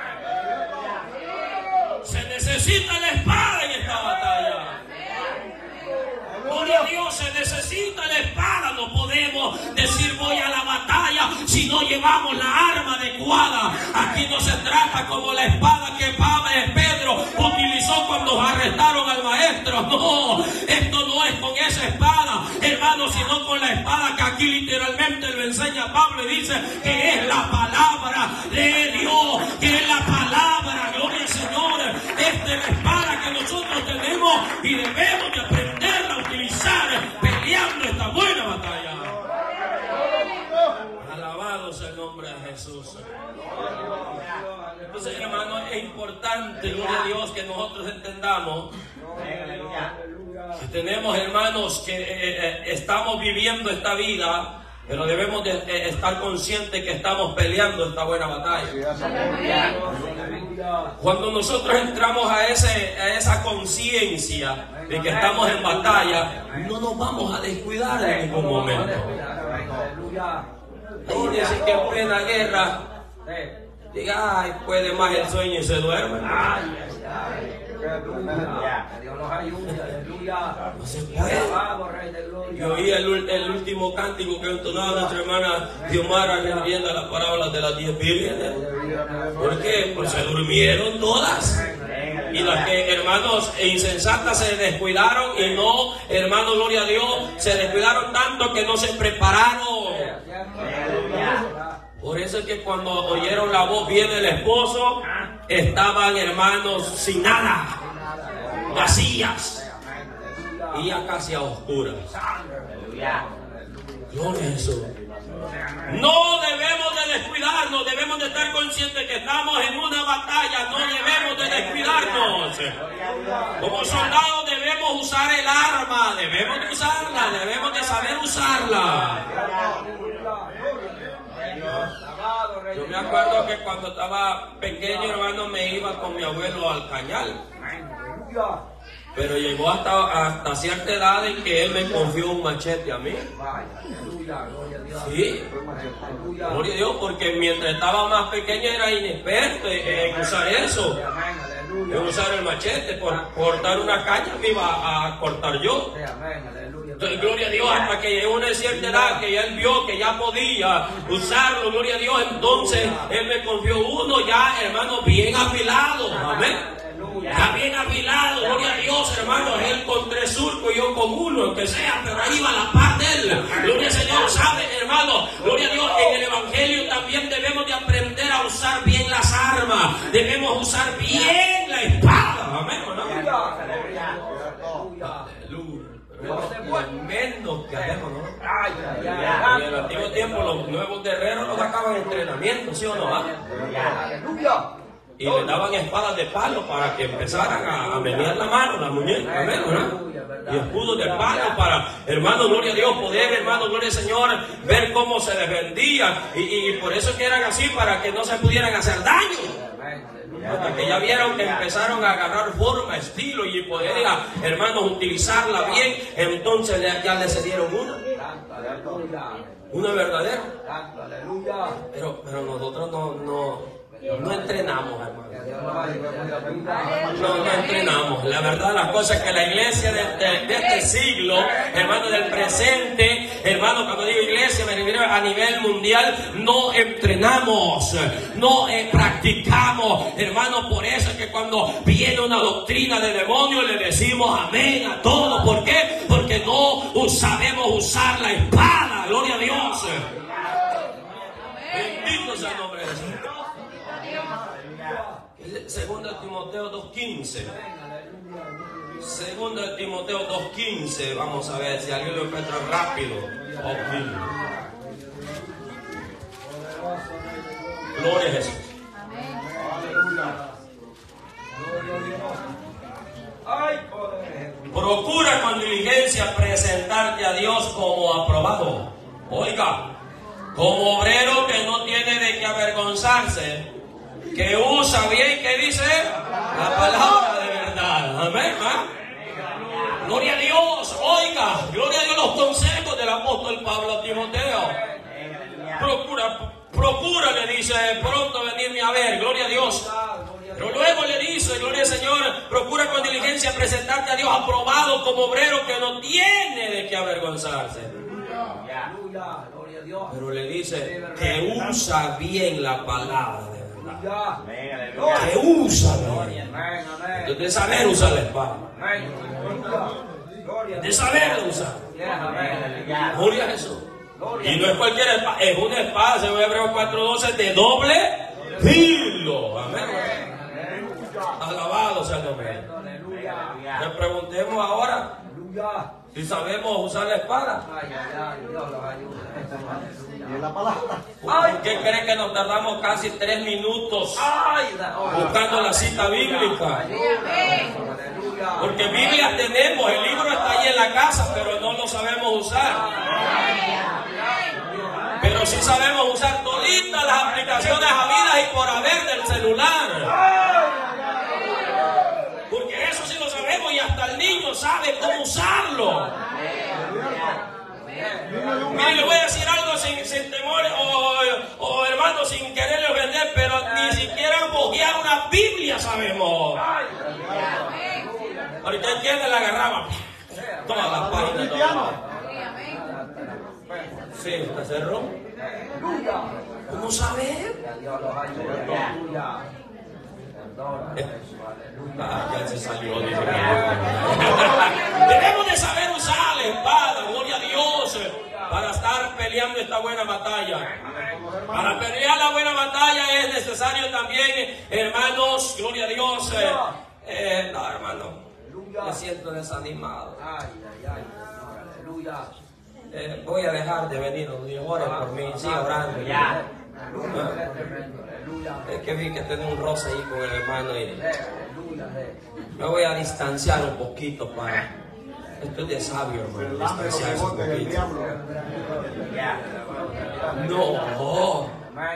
Se necesita la espada en esta batalla. Gloria a Dios, se necesita la espada. No podemos decir voy a la batalla si no llevamos la arma adecuada. Aquí no se trata como la espada que Pedro utilizó cuando arrestaron al maestro. No, esto no es con esa espada, hermano, sino con la espada que aquí literalmente lo enseña Pablo y dice que es la palabra de Dios, que es la palabra. Gloria al Señor. Esta es la espada que nosotros tenemos y debemos de aprenderla a utilizar peleando esta buena batalla. Alabado sea el nombre de Jesús. Entonces, hermano, es importante, gloria a Dios, que nosotros entendamos que tenemos, hermanos, que eh, eh, estamos viviendo esta vida, pero debemos de eh, estar conscientes que estamos peleando esta buena batalla. Cuando nosotros entramos a, ese, a esa conciencia de que estamos en batalla, no nos vamos a descuidar en ningún momento. Ahí dice que en plena guerra diga, ay, puede más el sueño y se duerme. No se puede. Yo oí el, el último cántico que entonaba nuestra hermana Diomara viendo las parábolas de las diez vírgenes. ¿Por qué? Pues se durmieron todas. Y las que, hermanos, insensatas se descuidaron y no, hermanos, gloria a Dios, se descuidaron tanto que no se prepararon. Por eso es que cuando oyeron la voz bien del esposo, estaban, hermanos, sin nada, vacías y ya casi a oscuras. Gloria a Jesús. No debemos de descuidarnos, debemos de estar conscientes que estamos en una batalla, no debemos de descuidarnos. Como soldados debemos usar el arma, debemos de usarla, debemos de saber usarla. Yo me acuerdo que cuando estaba pequeño, hermano, me iba con mi abuelo al cañal. Pero llegó hasta, hasta cierta edad en que él me confió un machete a mí. Sí, gloria a Dios, porque mientras estaba más pequeño era inexperto en usar eso, en usar el machete. Por cortar una caña me iba a cortar yo. Entonces, gloria a Dios, hasta que llegó una cierta edad que ya él vio que ya podía usarlo, gloria a Dios, entonces él me confió uno ya, hermano, bien afilado, amén. Ya bien afilado, gloria a Dios, hermano, él con tres surcos y yo con uno, aunque sea, pero ahí va la paz de él. Gloria al Señor, sabe, hermano, gloria a Dios, en el Evangelio también debemos de aprender a usar bien las armas, debemos usar bien la espada, amén, ¿no? Aleluya. Lo menos que hacemos, ¿no? En el antiguo tiempo los nuevos guerreros los sacaban en entrenamiento, ¿sí o no? Aleluya. Y le daban espadas de palo para que empezaran a, a menear la mano, la muñeca, amén, ¿no? Y escudos de palo para, hermano, gloria a Dios, poder, hermano, gloria al Señor, ver cómo se defendían. Y, y por eso que eran así, para que no se pudieran hacer daño. Hasta que ya vieron que empezaron a agarrar forma, estilo y poder, hermanos, utilizarla bien, entonces ya les dieron una. Una verdadera. Pero, pero nosotros no, no No entrenamos, hermano. No, no entrenamos. La verdad, la cosa es que la iglesia de, de, de este siglo, hermano, del presente, hermano, cuando digo iglesia, me refiero a nivel mundial, no entrenamos, no eh, practicamos, hermano. Por eso es que cuando viene una doctrina de demonio le decimos amén a todo. ¿Por qué? Porque no sabemos usar la espada. Gloria a Dios. Bendito sea el nombre de Jesús. Segunda Timoteo dos quince. Segunda Timoteo dos quince. Vamos a ver si alguien lo encuentra rápido. Okay. Gloria a Jesús. Procura con diligencia presentarte a Dios como aprobado. Oiga, como obrero que no tiene de qué avergonzarse, que usa bien, que dice la palabra de verdad. Amén. ¿Eh? Gloria a Dios. Oiga, gloria a Dios, los consejos del apóstol Pablo a Timoteo. Procura, procura, le dice, pronto venirme a ver. Gloria a Dios. Pero luego le dice, gloria al Señor, procura con diligencia presentarte a Dios aprobado como obrero que no tiene de qué avergonzarse. Pero le dice que usa bien la palabra de verdad. Que usa bien. De saber usar la espada. De saber usar. Gloria a Jesús. Y no es cualquier espada, es una espada, según Hebreos cuatro doce, de doble filo. Amén. Alabado sea el nombre. Le preguntemos ahora si sabemos usar la espada. ¿Por qué creen que nos tardamos casi tres minutos buscando la cita bíblica? Porque Biblia tenemos, el libro está ahí en la casa, pero no lo sabemos usar. Pero sí sabemos usar toditas las aplicaciones habidas y por haber del celular. Porque eso sí lo sabemos y hasta el niño sabe cómo usarlo. Mire, le voy a decir algo sin, sin temor o, o hermano, sin quererle ofender, pero ni siquiera bojear una Biblia sabemos. Ahorita entiende, la agarraba todas las páginas. Sí, ¿está cerró? ¿Cómo sabe? Ah, ya se salió. Debemos de saber usar la espada, gloria a Dios, para estar peleando esta buena batalla. Para pelear la buena batalla es necesario también, hermanos, gloria a Dios. Eh, eh, no, hermano, me siento desanimado. Eh, voy a dejar de venir los días, oren por mí, siga orando. Es que vi que tengo un roce ahí con el hermano y me voy a distanciar un poquito para... Esto es de sabio, hermano, distanciarse un poquito. No.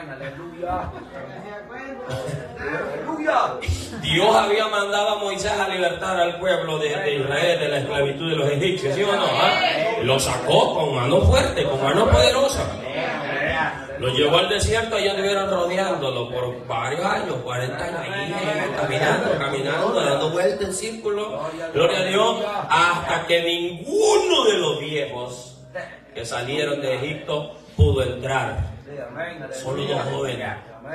Dios había mandado a Moisés a libertar al pueblo de, de Israel de la esclavitud de los egipcios, ¿sí o no? ¿Ah? Lo sacó con mano fuerte, con mano poderosa. Lo llevó al desierto y ellos estuvieron rodeándolo por varios años, cuarenta años, ahí, caminando, caminando, dando vueltas en círculo, gloria a Dios, hasta que ninguno de los viejos que salieron de Egipto pudo entrar. Solo los jóvenes.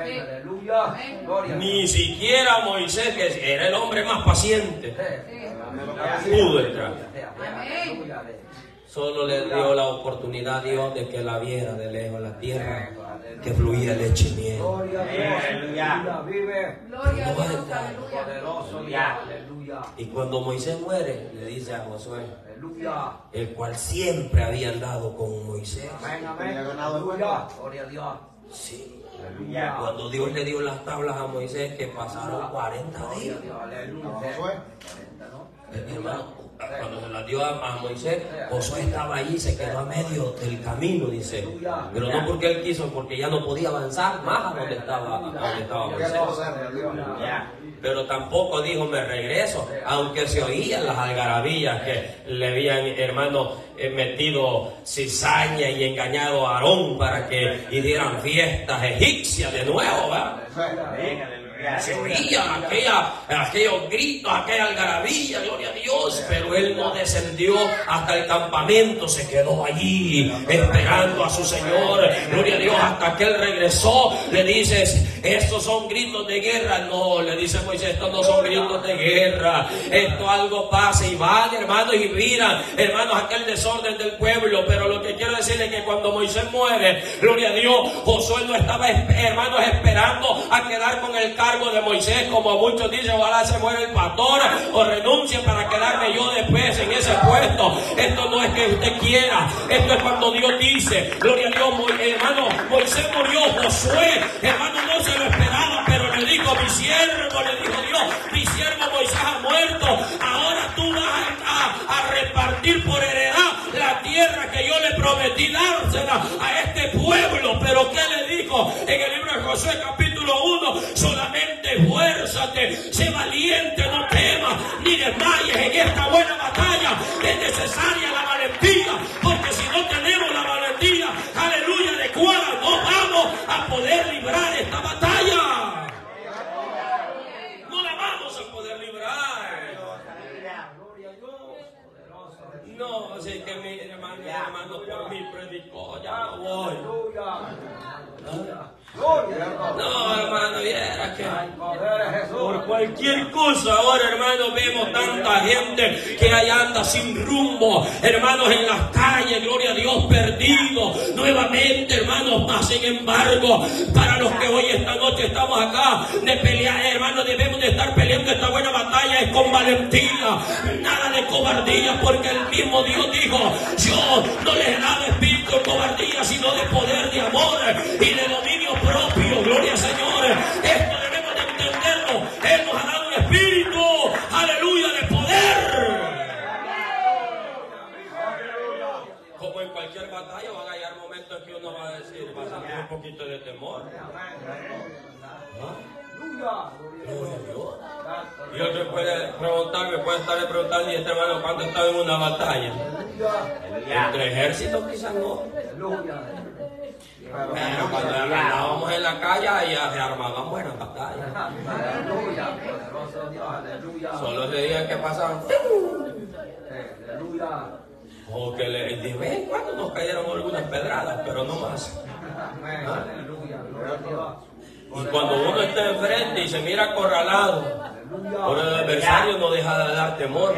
Ni siquiera Moisés, que era el hombre más paciente, pudo entrar. Solo le dio la oportunidad a Dios de que la viera de lejos la tierra, que fluía leche y miel. No va a entrar. Y cuando Moisés muere, le dice a Josué, el cual siempre había andado con Moisés. Sí. Cuando Dios le dio las tablas a Moisés, que pasaron cuarenta días. Hermano, cuando se las dio a, a Moisés, Josué estaba allí, se quedó a medio del camino, dice. Pero no porque él quiso, porque ya no podía avanzar más a donde estaba, a donde estaba Moisés. Pero tampoco dijo, me regreso, aunque se oían las algarabías que le habían, hermano, eh, metido cizaña y engañado a Aarón para que hicieran fiestas egipcias de nuevo, ¿verdad? Se oían aquella, aquellos gritos, aquella algarabía, gloria a Dios, pero él no descendió hasta el campamento, se quedó allí esperando a su Señor, gloria a Dios, hasta que él regresó. Le dices, estos son gritos de guerra. No, le dice Moisés, estos no son gritos de guerra, esto algo pasa. Y van, hermanos, y miran, hermanos, aquel desorden del pueblo. Pero lo que quiero decirles es que cuando Moisés muere, gloria a Dios, Josué no estaba, hermanos, esperando a quedar con el cargo de Moisés, como muchos dicen, ojalá se muera el pastor o renuncie para quedarme yo después en ese puesto. Esto no es que usted quiera, esto es cuando Dios dice, gloria a Dios. Hermano, Moisés murió, Josué, hermano, no se lo esperaba, pero le dijo, mi siervo, le dijo Dios, mi siervo Moisés ha muerto, ahora tú vas a, a, a repartir por heredad la tierra que yo le prometí dársela a este pueblo. Pero ¿qué le dijo en el libro de Josué capítulo uno? Solamente esfuérzate, sé valiente, no temas ni desmayes en esta buena batalla. Es necesaria la valentía, porque si no tenemos la valentía, aleluya, adecuada, no vamos a poder librar esta batalla. No la vamos a poder librar. No, así que mi hermano, mi hermano por mí predicó, ya no voy. No, hermano, viera que por cualquier cosa ahora, hermano, vemos tanta gente que ahí anda sin rumbo, hermanos, en las calles, gloria a Dios, perdido nuevamente, hermanos. Más sin embargo, para los que hoy esta noche estamos acá de pelear, hermanos, debemos de estar peleando esta buena batalla es con valentía, nada de cobardía, porque el mismo Dios dijo, yo no les he dado espíritu de cobardía, sino de poder, de amor y de dominio propio. Gloria al Señor. Esto debemos de entenderlo. Él nos ha dado un espíritu, aleluya, de poder. Como en cualquier batalla van a llegar momentos que uno va a decir, va a sentir un poquito de temor. ¿Ah? Gloria a Dios. Y otro puede preguntarme, puede estarle preguntando, y este hermano, ¿cuándo estaba en una batalla? Entre ejércitos quizás no. Pero cuando andábamos en la calle, ya se armaban buenas batallas. Solo se digan que pasaban. O que le, de vez en cuando nos cayeron algunas pedradas, pero no más. ¿Ah? Y cuando uno está enfrente y se mira acorralado por el adversario, no deja de dar temor.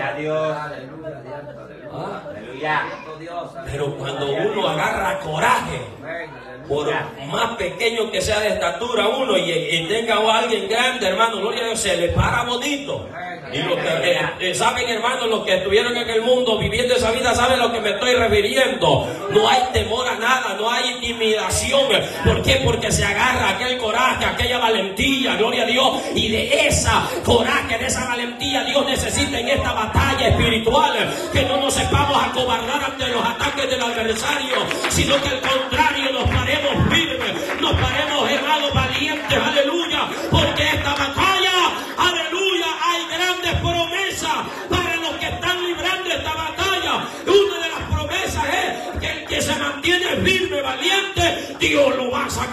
¿Ah? Pero cuando uno agarra coraje, por más pequeño que sea de estatura uno y, y tenga a alguien grande, hermano, gloria a Dios, se le para bonito. Y los que eh, eh, saben, hermanos, los que estuvieron en el mundo viviendo esa vida, saben a lo que me estoy refiriendo. No hay temor a nada, no hay intimidación. ¿Por qué? Porque se agarra aquel coraje, aquella valentía, gloria a Dios. Y de esa coraje, de esa valentía, Dios necesita en esta batalla espiritual que no nos sepamos acobardar ante los ataques del adversario, sino que al contrario nos paremos firmes, nos paremos, hermanos, valientes, aleluya, porque esta batalla, aleluya, hay grandes promesas para los que están librando esta batalla. Una de las promesas es que el que se mantiene firme, valiente, Dios lo va a sacar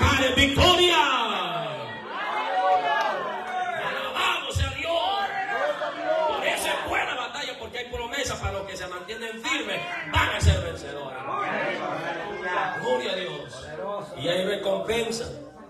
recompensa.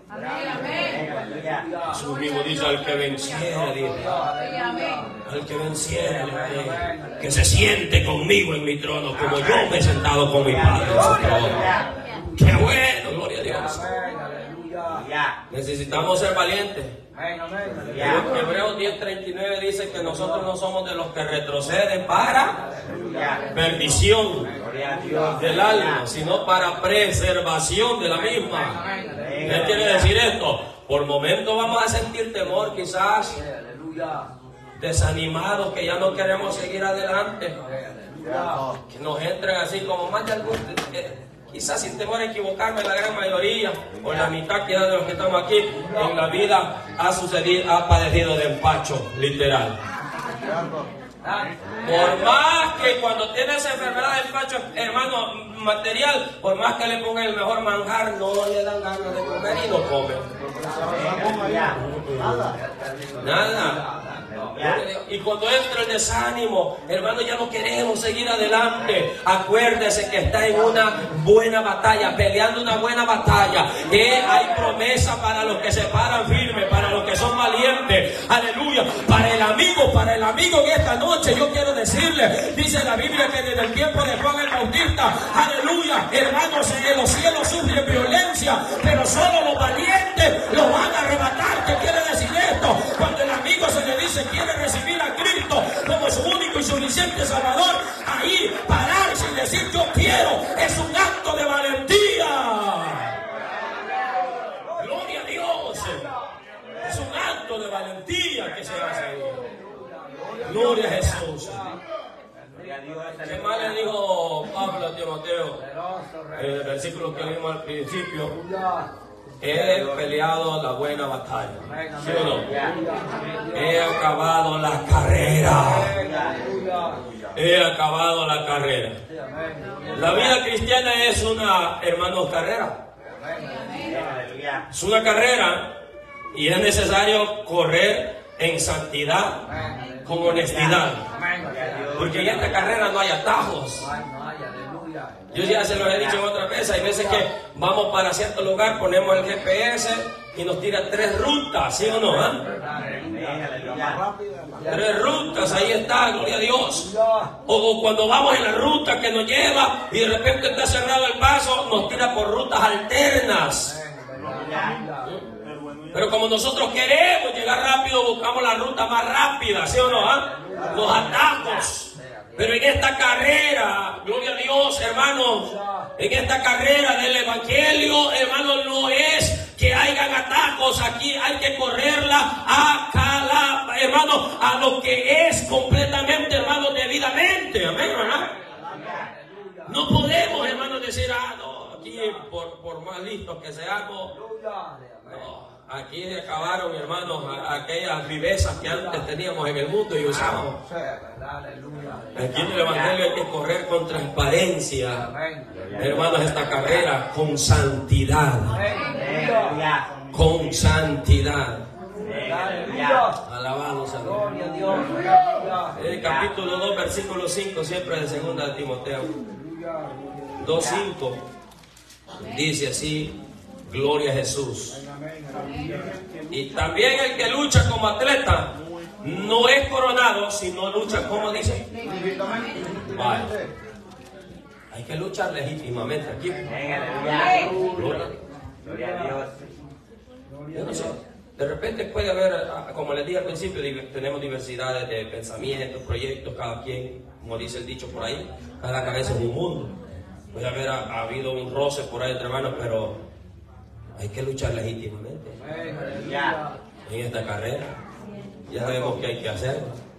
Jesús mismo dice: al que venciera, dice, al que venciera, le haré que se siente conmigo en mi trono, como yo me he sentado con mi Padre en su trono. ¡Qué bueno! Gloria a Dios. Necesitamos ser valientes. Hebreos diez treinta y nueve dice que nosotros no somos de los que retroceden para perdición del alma, sino para preservación de la misma. ¿Qué quiere decir esto? Por momentos vamos a sentir temor, quizás desanimados, que ya no queremos seguir adelante, que nos entren así como más de algún, eh, quizás sin temor a equivocarme, la gran mayoría o la mitad quizás de los que estamos aquí en la vida ha sucedido, ha padecido de empacho literal. Por más que cuando tiene esa enfermedad de empacho, hermano, material, por más que le pongan el mejor manjar, no le dan ganas de comer y no comen. Nada. Y cuando entra el desánimo, hermano, ya no queremos seguir adelante. Acuérdese que está en una buena batalla, peleando una buena batalla. Que hay promesa para los que se paran firmes, para los que son valientes. Aleluya. Para el amigo, para el amigo en esta noche, yo quiero decirle, dice la Biblia que desde el tiempo de Juan el Bautista, aleluya, hermanos, en los cielos sufren violencia, pero solo los valientes los van a arrebatar. ¿Qué quiere decir esto? Cuando el amigo se le dice quiere recibir a Cristo como su único y suficiente Salvador, ahí pararse y decir yo quiero, es un acto de valentía. Gloria a Dios. Es un acto de valentía que se hace. Gloria a Jesús. ¿Qué más le dijo Pablo a Timoteo? El versículo que leímos al principio: he peleado la buena batalla. ¿Sí o no? He acabado la carrera. He acabado la carrera. La vida cristiana es una, hermanos, carrera. Es una carrera y es necesario correr en santidad, con honestidad. Porque en esta carrera no hay atajos. Yo ya se los he dicho en otra vez, hay veces que vamos para cierto lugar, ponemos el G P S y nos tira tres rutas, ¿sí o no? ¿eh? Tres rutas, ahí está, gloria a Dios. O cuando vamos en la ruta que nos lleva y de repente está cerrado el paso, nos tira por rutas alternas. Pero como nosotros queremos llegar rápido, buscamos la ruta más rápida, ¿sí o no? ¿eh? Los atajos. Pero en esta carrera, gloria a Dios, hermanos, en esta carrera del Evangelio, hermanos, no es que hayan atajos. Aquí hay que correrla a cada, hermanos, a lo que es completamente, hermanos, debidamente. Amén, ¿verdad? No podemos, hermanos, decir, ah, no, aquí por, por más listos que seamos, no. Aquí acabaron, hermanos, aquellas vivezas que antes teníamos en el mundo y usábamos. Aquí en el Evangelio hay que correr con transparencia, hermanos, esta carrera con santidad. Con santidad. Alabado sea Dios. El capítulo dos, versículo cinco, siempre de segunda de Timoteo. dos cinco dice así: gloria a Jesús. Y también el que lucha como atleta no es coronado, sino lucha, como dice. Vale. Hay que luchar legítimamente aquí. Gloria a Dios. Yo no sé. De repente puede haber, como les dije al principio, tenemos diversidades de pensamientos, proyectos, cada quien, como dice el dicho por ahí, cada cabeza es un mundo. Puede haber ha, ha habido un roce por ahí entre hermanos, pero hay que luchar legítimamente en esta carrera. Ya sabemos qué hay que hacer.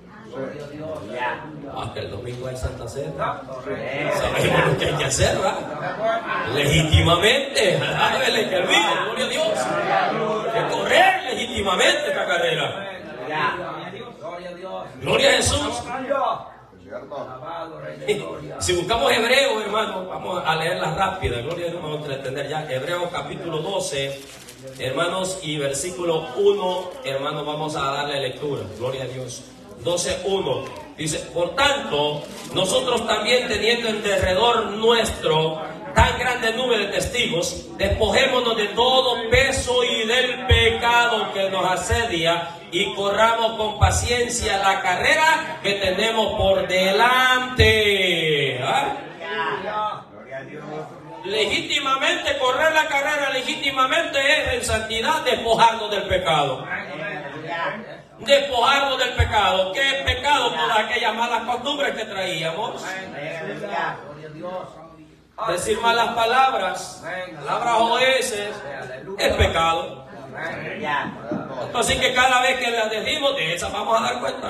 Hasta el domingo hay Santa Cena. Sabemos lo que hay que hacer, ¿verdad? Legítimamente. Ábrele que olvide, gloria a Dios. Que correr legítimamente esta carrera. Gloria a Jesús. Si buscamos Hebreos, hermanos, vamos a leerlas rápidas. Gloria a Dios, vamos a entender ya. Hebreos capítulo doce, hermanos, y versículo uno, hermanos, vamos a darle lectura. Gloria a Dios. doce uno dice: por tanto, nosotros también, teniendo en derredor nuestro tan grande nube de testigos, despojémonos de todo peso y del pecado que nos asedia y corramos con paciencia la carrera que tenemos por delante. ¿Ah? Legítimamente correr la carrera, legítimamente es en santidad despojarnos del pecado. Despojarnos del pecado. ¿Qué es pecado? Todas aquellas malas costumbres que traíamos. Decir malas palabras, palabras oeces, es pecado. Así que cada vez que las decimos, de esas vamos a dar cuenta.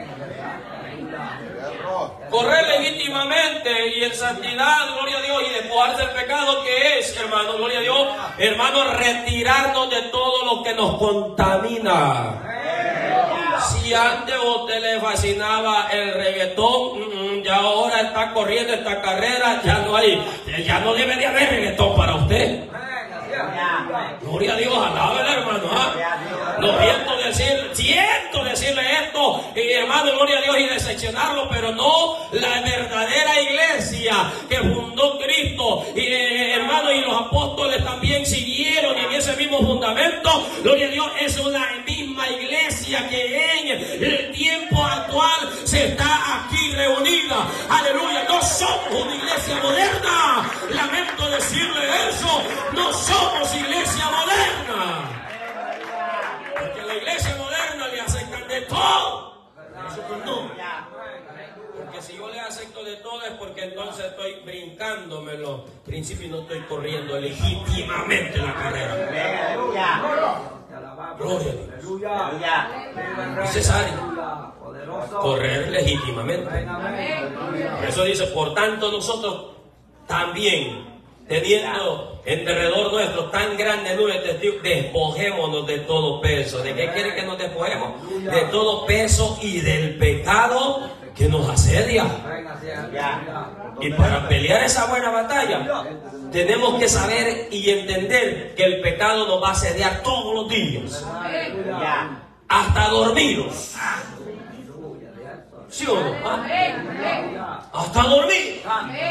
Correr legítimamente y en santidad, gloria a Dios, y despojarse del pecado, que es, hermano, gloria a Dios, hermano, retirarnos de todo lo que nos contamina. Si antes a usted le fascinaba el reggaetón, ya ahora está corriendo esta carrera, ya no hay, ya no debe de haber reggaetón para usted. Gloria a Dios, alábele, hermano. ¿Ah? Lo siento decir, siento decirle esto, y hermano, gloria a Dios, y decepcionarlo, pero no la verdadera iglesia que fundó Cristo, y eh, hermano, y los apóstoles también siguieron en ese mismo fundamento. Gloria a Dios, es una misma iglesia que en el tiempo actual se está aquí reunida. Aleluya, no somos una iglesia moderna. Lamento decirle eso, no somos iglesia moderna. Porque la iglesia moderna le aceptan de todo. Nosotros no. Porque si yo le acepto de todo es porque entonces estoy brincándome los principios y no estoy corriendo legítimamente la carrera. Gloria a Dios. Es necesario correr legítimamente. Por eso dice, por tanto nosotros también, teniendo en derredor nuestro tan grande nube de testigos, despojémonos de todo peso. ¿De qué quiere que nos despojemos? De todo peso y del pecado que nos asedia. Y para pelear esa buena batalla, tenemos que saber y entender que el pecado nos va a asediar todos los días, hasta dormidos. ¿Sí o no? ¿Ah? Hasta dormir.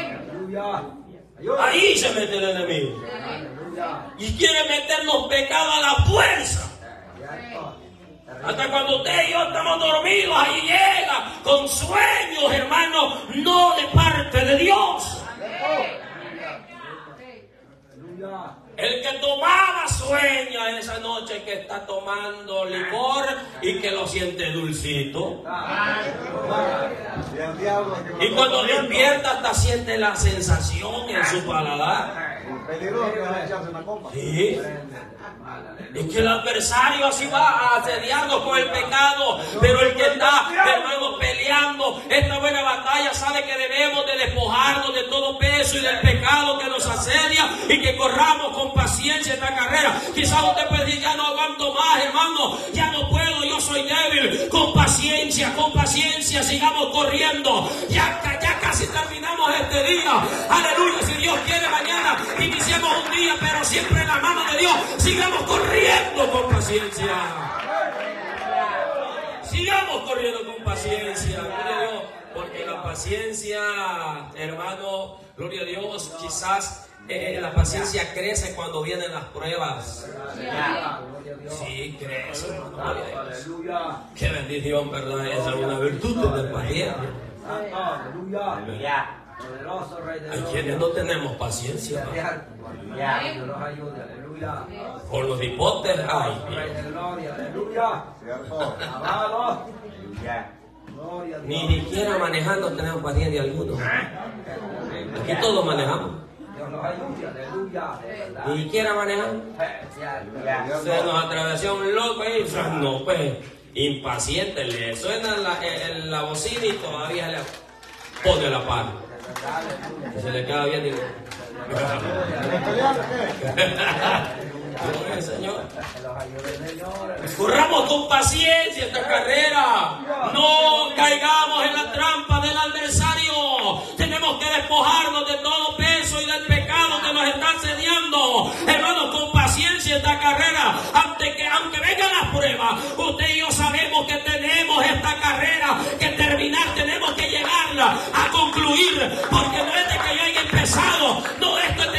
Ahí se mete el enemigo y quiere meternos pecado a la fuerza. Hasta cuando usted y yo estamos dormidos, ahí llega con sueños, hermano, no de parte de Dios. El que tomaba sueña esa noche que está tomando licor y que lo siente dulcito. Y cuando despierta hasta siente la sensación en su paladar. Sí. Es que el adversario así va a asediarnos con el pecado, pero el que está, hermano, peleando esta buena batalla sabe que debemos de despojarnos de todo peso y del pecado que nos asedia y que corramos con paciencia esta carrera. Quizás usted puede decir, ya no aguanto más, hermano, ya no puedo, yo soy débil. Con paciencia, con paciencia, sigamos corriendo. Ya, ya casi terminamos este día. Aleluya, si Dios quiere mañana iniciemos un día, pero siempre en la mano de Dios. Sigamos corriendo con paciencia. Sigamos corriendo con paciencia, gloria a Dios, porque la paciencia, hermano, gloria a Dios, quizás eh, la paciencia crece cuando vienen las pruebas. Sí, crece, hermano, gloria a Dios. Qué bendición, ¿verdad? Esa es una virtud de paciencia. Aleluya. Hay quienes no tenemos paciencia. Por los hipotes, ay, ni siquiera manejando tenemos paciencia alguno. Aquí todos manejamos. Ni siquiera manejamos. Se nos atravesó un loco y no, pues, impaciente. Le suena la, en la bocina y todavía le pone la par. Y se le queda bien. Digo, gloria al Señor. Corramos con paciencia esta carrera. No caigamos en la trampa del adversario. Tenemos que despojarnos de todo peso y del pecado que nos está asediando. Hermanos, con paciencia esta carrera. Aunque, que, aunque vengan las pruebas, usted y yo sabemos que tenemos esta carrera que terminar, tenemos que llegarla a concluir. Porque no es de que yo haya empezado, no, esto es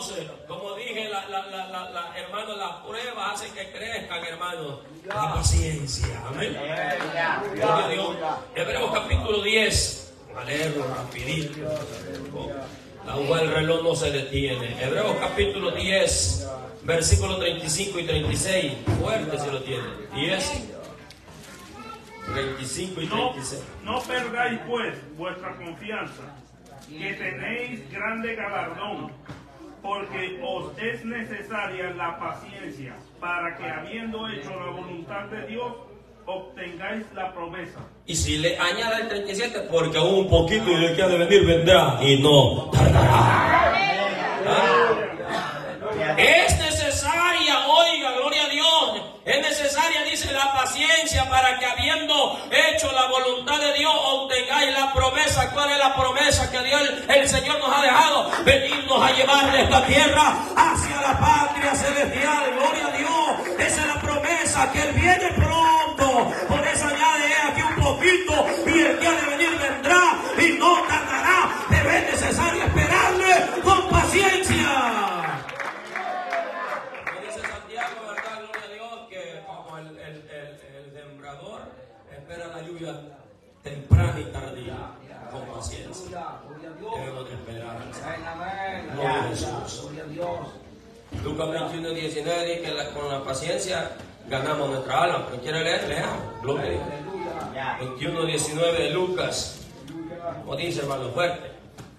Dios. Como dije, la, la, la, la, la, hermano, las pruebas hacen que crezcan, hermano. La paciencia. Amén. Gloria a Dios. Hebreos capítulo diez. A leerlo rapidito. La hoja del reloj no se detiene. Hebreos capítulo diez, versículos treinta y cinco y treinta y seis. Fuerte si lo tiene. diez, treinta y cinco y treinta y seis. No, no perdáis pues vuestra confianza, que tenéis grande galardón, porque os es necesaria la paciencia, para que habiendo hecho la voluntad de Dios, obtengáis la promesa. Y si le añada el treinta y siete, porque aún un poquito y de que ha de venir vendrá y no tardará. ¿Ah? Es necesaria, oiga, gloria a Dios, es necesaria, dice, la paciencia para que habiendo hecho la voluntad de Dios obtengáis la promesa. ¿Cuál es la promesa que Dios, el Señor nos ha dejado? Venirnos a llevar de esta tierra hacia la patria celestial. Gloria a Dios, esa es la promesa, que Él viene pronto. Por eso añade aquí un poquito y el que ha de venir vendrá y no tardará, pero es necesario esperarle con paciencia. Espera la lluvia temprana y tardía con paciencia. Debemos de esperar. Gloria a Jesús. Lucas veintiuno, diecinueve dice que la, con la paciencia ganamos nuestra alma. Pero quiere leer, leamos. Gloria a Dios. veintiuno, diecinueve de Lucas. Como dice, hermano, fuerte.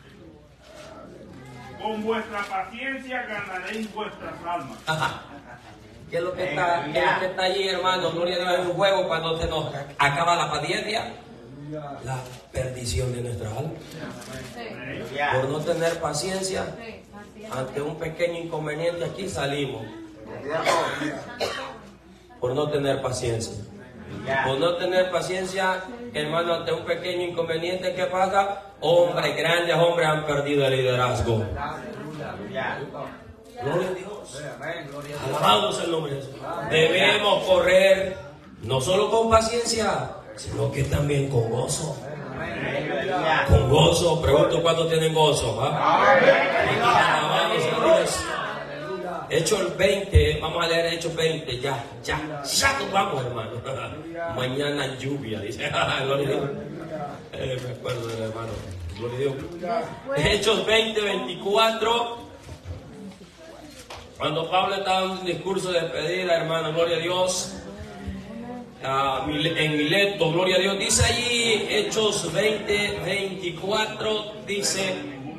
Con vuestra paciencia ganaréis vuestras almas. Ajá. ¿Qué es lo que está, qué es lo que está allí, hermano? Gloria a Dios, en un juego cuando se nos acaba la paciencia. La perdición de nuestra alma. Por no tener paciencia, ante un pequeño inconveniente aquí salimos. Por no tener paciencia. Por no tener paciencia, hermano, ante un pequeño inconveniente, ¿qué pasa? Hombres, grandes hombres han perdido el liderazgo. Gloria a Dios. Alabamos el nombre de Jesús. Debemos correr no solo con paciencia, sino que también con gozo. Con gozo. Pregunto cuántos tienen gozo. ¿Ah? Alabamos a Dios. Hechos veinte, vamos a leer Hechos veinte, ya, ya, ya nos vamos, hermano. Mañana lluvia, dice. Gloria a Dios. Eh, me acuerdo del hermano. Gloria a Dios. Hechos veinte, veinticuatro. Cuando Pablo estaba en un discurso de despedida, hermano, gloria a Dios, uh, en Mileto, gloria a Dios, dice allí, Hechos veinte, veinticuatro, dice,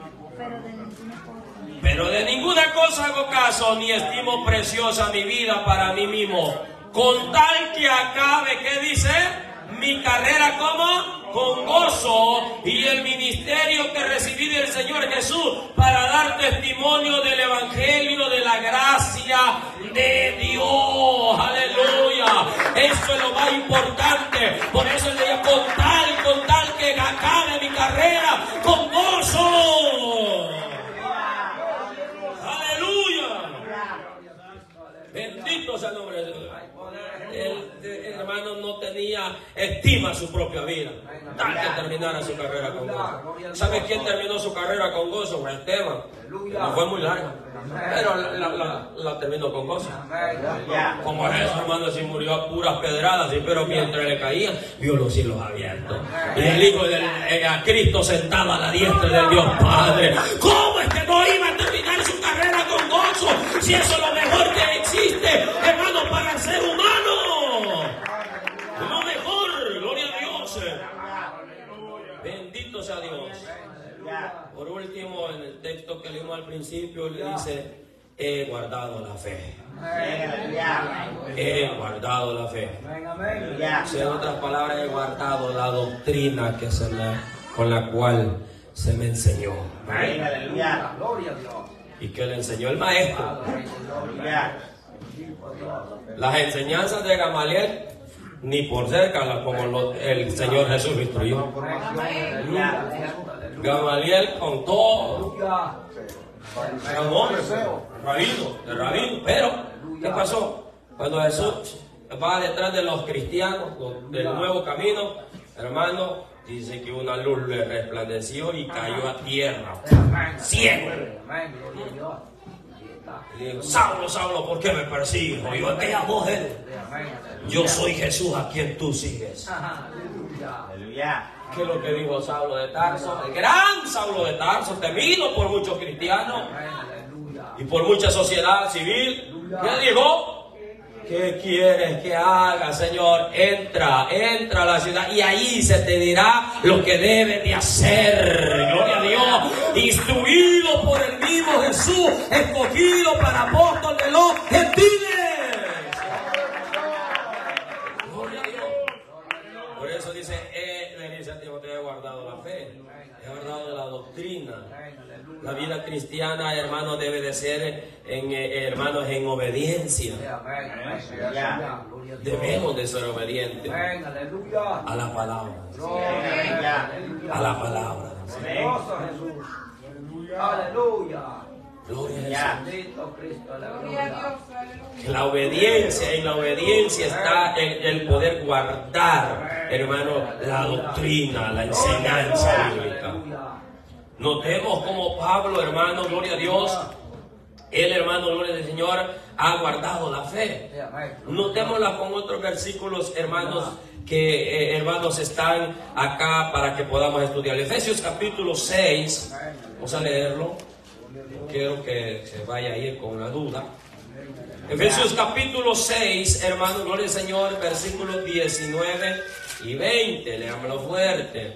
pero de ninguna cosa hago caso, ni estimo preciosa mi vida para mí mismo, con tal que acabe, ¿qué dice? Mi carrera como con gozo y el ministerio que recibí del Señor Jesús para dar testimonio del Evangelio de la gracia de Dios. Aleluya. Eso es lo más importante. Por eso le digo, con tal, con tal que acabe mi carrera con gozo. Aleluya. Bendito sea el nombre de Dios. El, el hermano no tenía estima a su propia vida, tal que terminara su carrera con gozo. ¿Sabe quién terminó su carrera con gozo? Esteban. No fue muy larga, pero la, la, la, la terminó con gozo. Como es eso, hermano, si murió a puras pedradas, ¿sí? Pero mientras le caían, vio los cielos abiertos. Y el Hijo de eh, a Cristo sentado a la diestra del Dios Padre. ¿Cómo es que no iba a terminar su carrera con gozo? Si eso es lo mejor que existe, hermano, para el ser humano. Lo mejor, gloria a Dios. Bendito sea Dios. Por último, en el texto que leímos al principio, le dice, he guardado la fe. He guardado la fe. En otras palabras, he guardado la doctrina que se me, con la cual se me enseñó. Y que le enseñó el maestro. Las enseñanzas de Gamaliel, ni por cerca como lo, el Señor Jesús instruyó. Gamaliel con todo, era un hombre, rabino, de rabino. Pero, ¿qué pasó? Cuando Jesús va detrás de los cristianos, del nuevo camino, hermano, dice que una luz le resplandeció y cayó a tierra, ciego. Y digo, Saulo, Saulo, ¿por qué me persigues? Oye, aquella voz de él. Yo soy Jesús a quien tú sigues. Aleluya. ¿Qué es lo que dijo Saulo de Tarso? El gran Saulo de Tarso, temido por muchos cristianos y por mucha sociedad civil. ¿Qué dijo? ¿Qué quieres que haga, Señor? Entra, entra a la ciudad y ahí se te dirá lo que debes de hacer. Gloria a Dios. Instruido por el mismo Jesús, escogido para apóstol de los gentiles. Gloria a Dios. Por eso dice, eh, la iglesia te ha guardado la fe, he guardado la doctrina. La vida cristiana, hermanos, debe de ser, en, eh, hermanos, en obediencia. Debemos de ser obedientes a la palabra. A la palabra. Aleluya. Gloria a Jesús. Que la obediencia, en la obediencia está el, el poder guardar, hermano, la doctrina, la enseñanza bíblica. Notemos como Pablo, hermano, gloria a Dios, él, hermano, gloria al Señor, ha guardado la fe. Notémosla con otros versículos, hermanos, que, eh, hermanos, están acá para que podamos estudiar. Efesios capítulo seis, vamos a leerlo. No quiero que se vaya a ir con una duda. Efesios capítulo seis, hermanos, gloria al Señor, versículos diecinueve y veinte, leámoslo fuerte.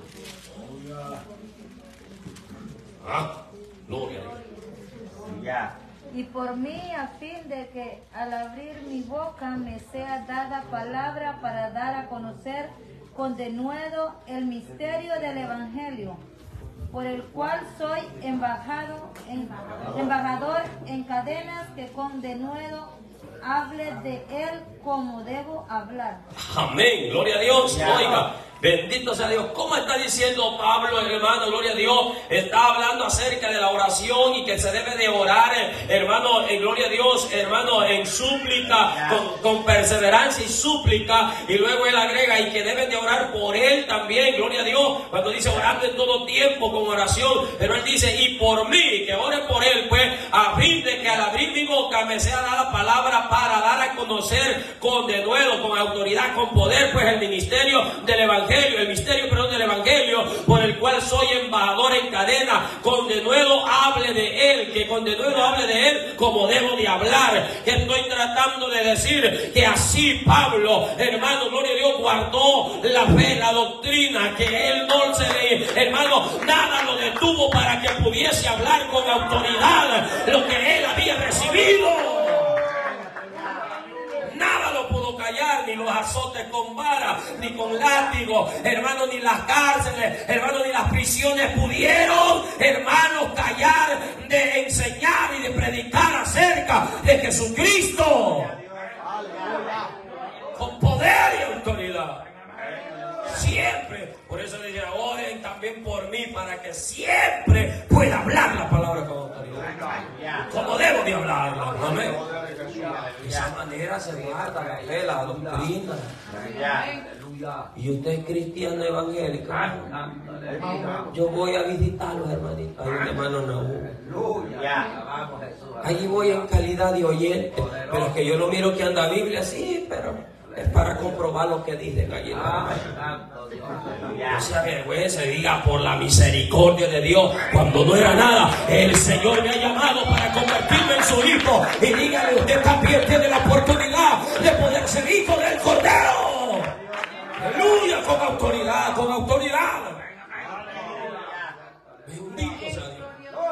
Ah, gloria a Dios. Y por mí, a fin de que al abrir mi boca me sea dada palabra para dar a conocer con denuedo el misterio del Evangelio, por el cual soy embajado, en, embajador en cadenas, que con denuedo hable de él como debo hablar. Amén, gloria a Dios. Oiga, bendito sea Dios. ¿Cómo está diciendo Pablo, hermano? Gloria a Dios. Está hablando acerca de la oración y que se debe de orar, hermano, en gloria a Dios, hermano, en súplica, con, con perseverancia y súplica. Y luego él agrega, y que deben de orar por él también, gloria a Dios, cuando dice orando en todo tiempo con oración. Pero él dice, y por mí, que ore por él, pues, a fin de que al abrir mi boca me sea dada palabra para dar a conocer con denuedo, con autoridad, con poder, pues el ministerio del Evangelio, el misterio, perdón, del Evangelio, por el cual soy embajador en cadena, con denuedo hable de él, que con denuedo hable de él como debo de hablar. Que estoy tratando de decir que así Pablo, hermano, gloria a Dios, guardó la fe, la doctrina, que él no se le, hermano, nada lo detuvo para que pudiese hablar con autoridad lo que él había recibido. Nada lo pudo callar, ni los azotes con vara, ni con látigo, hermano, ni las cárceles, hermano, ni las prisiones pudieron, hermanos, callar de enseñar y de predicar acerca de Jesucristo con poder y autoridad. Siempre, por eso le decía, oren también por mí, para que siempre pueda hablar la palabra con autoridad, como debo de hablarla. Amén. De esa manera se guarda la fe, la doctrina. Y usted es cristiano evangélico. Yo voy a visitar a los hermanitos. Hay un hermano Naúm. Allí voy en calidad de oyente, pero es que yo no miro que anda Biblia así, pero es para comprobar lo que dicen allí. No se avergüence, diga, por la misericordia de Dios, cuando no era nada, el Señor me ha llamado para convertirme en su hijo. Y dígale, usted también tiene la oportunidad de poder ser hijo del Cordero. Aleluya, con autoridad, con autoridad. Bendito sea Dios.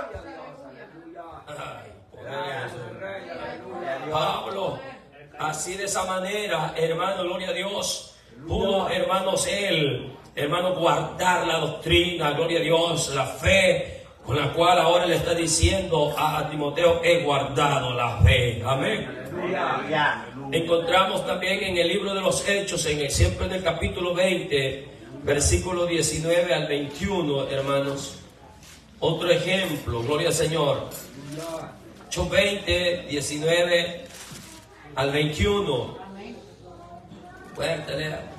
Ay, Pablo, así de esa manera, hermano, gloria a Dios, pudo, hermanos, él, hermano, guardar la doctrina, gloria a Dios, la fe, con la cual ahora le está diciendo a, a Timoteo, he guardado la fe. Amén. Encontramos también en el libro de los Hechos, en el, siempre en el capítulo veinte, versículo diecinueve al veintiuno, hermanos, otro ejemplo, gloria al Señor. Hechos veinte, diecinueve al veintiuno. Fuerte, lea.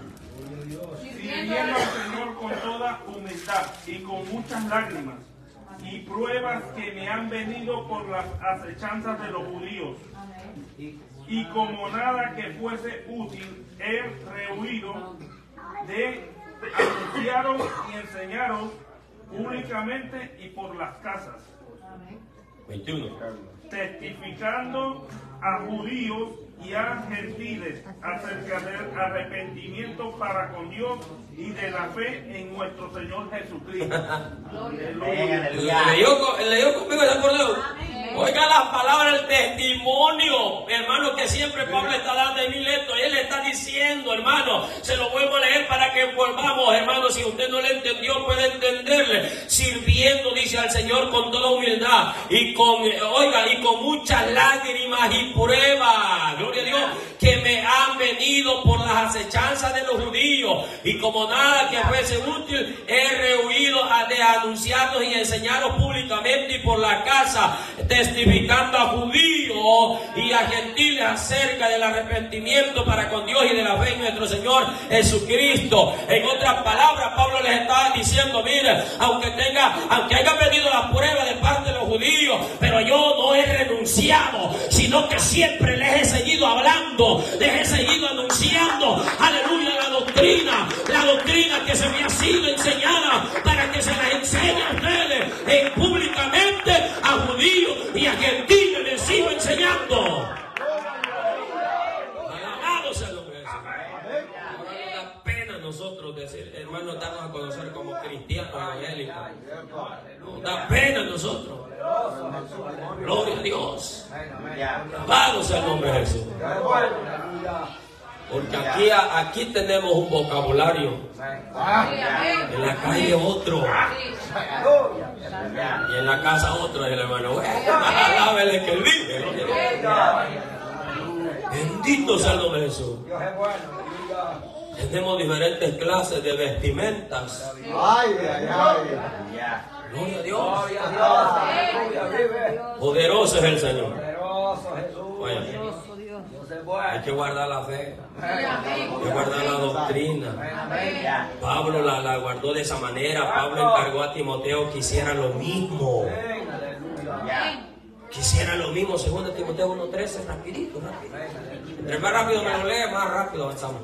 Sirviendo al Señor con toda humildad y con muchas lágrimas, y pruebas que me han venido por las acechanzas de los judíos. Y como nada que fuese útil, he rehuido de anunciaros y enseñaros públicamente y por las casas, veintiuno. testificando a judíos y a gentiles acerca del arrepentimiento para con Dios y de la fe en nuestro Señor Jesucristo. ¿Leyó, leyó conmigo? ¿Se acordó? Oiga las palabras del testimonio, hermano, que siempre Pablo está dando en Mileto. Él está diciendo, hermano, se lo vuelvo a leer para que volvamos, hermano. Si usted no le entendió, puede entenderle. Sirviendo, dice al Señor, con toda humildad y con, oiga, y con muchas lágrimas y pruebas. Gloria a Dios, que me han venido por las acechanzas de los judíos. Y como nada que fuese útil, he rehuido de anunciarlos y enseñarlos públicamente y por la casa, testificando a judíos y a gentiles acerca del arrepentimiento para con Dios y de la fe en nuestro Señor Jesucristo. En otras palabras, Pablo les estaba diciendo, mire, aunque tenga, aunque haya venido la prueba de parte de los judíos, pero yo no he renunciado, sino que siempre les he seguido hablando, les he seguido anunciando, aleluya, la doctrina, la doctrina que se me ha sido enseñada para que se la enseñe a ustedes en públicamente a judíos y a gentiles, les sigo enseñando. Alabado sea el nombre de Jesús. Ahora nos da pena nosotros decir, hermanos, darnos a conocer como cristianos evangélicos. Nos da pena a nosotros. Gloria a Dios. Alabado sea el nombre de Jesús. Porque aquí, aquí tenemos un vocabulario. En la calle otro. Y en la casa otro. Y el hermano, bueno, alábele que vive. Bendito sea el nombre de Jesús. Tenemos diferentes clases de vestimentas. Gloria a Dios. Poderoso es el Señor. Vaya. Hay que guardar la fe, hay que guardar la doctrina. Pablo la, la guardó de esa manera. Pablo encargó a Timoteo que hiciera lo mismo. Que hiciera lo mismo. Segundo Timoteo uno trece, rapidito, rápido. Entre más rápido me lo lee, más rápido avanzamos.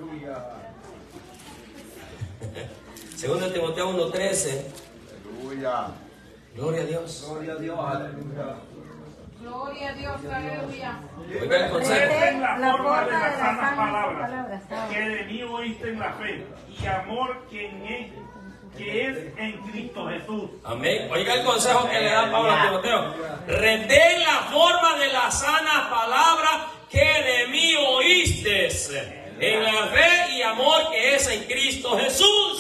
Segundo Timoteo uno trece. Gloria a Dios. Gloria a Dios, aleluya. Gloria a Dios, aleluya. Oiga el consejo. En la, La forma de forma las de las sanas sanas palabras palabras. que de mí oíste en la fe y amor que, en él, que es en Cristo Jesús. Amén. Oiga el consejo que le da Pablo a Timoteo. Retén la forma de las sanas palabras que de mí oíste en la fe y amor que es en Cristo Jesús.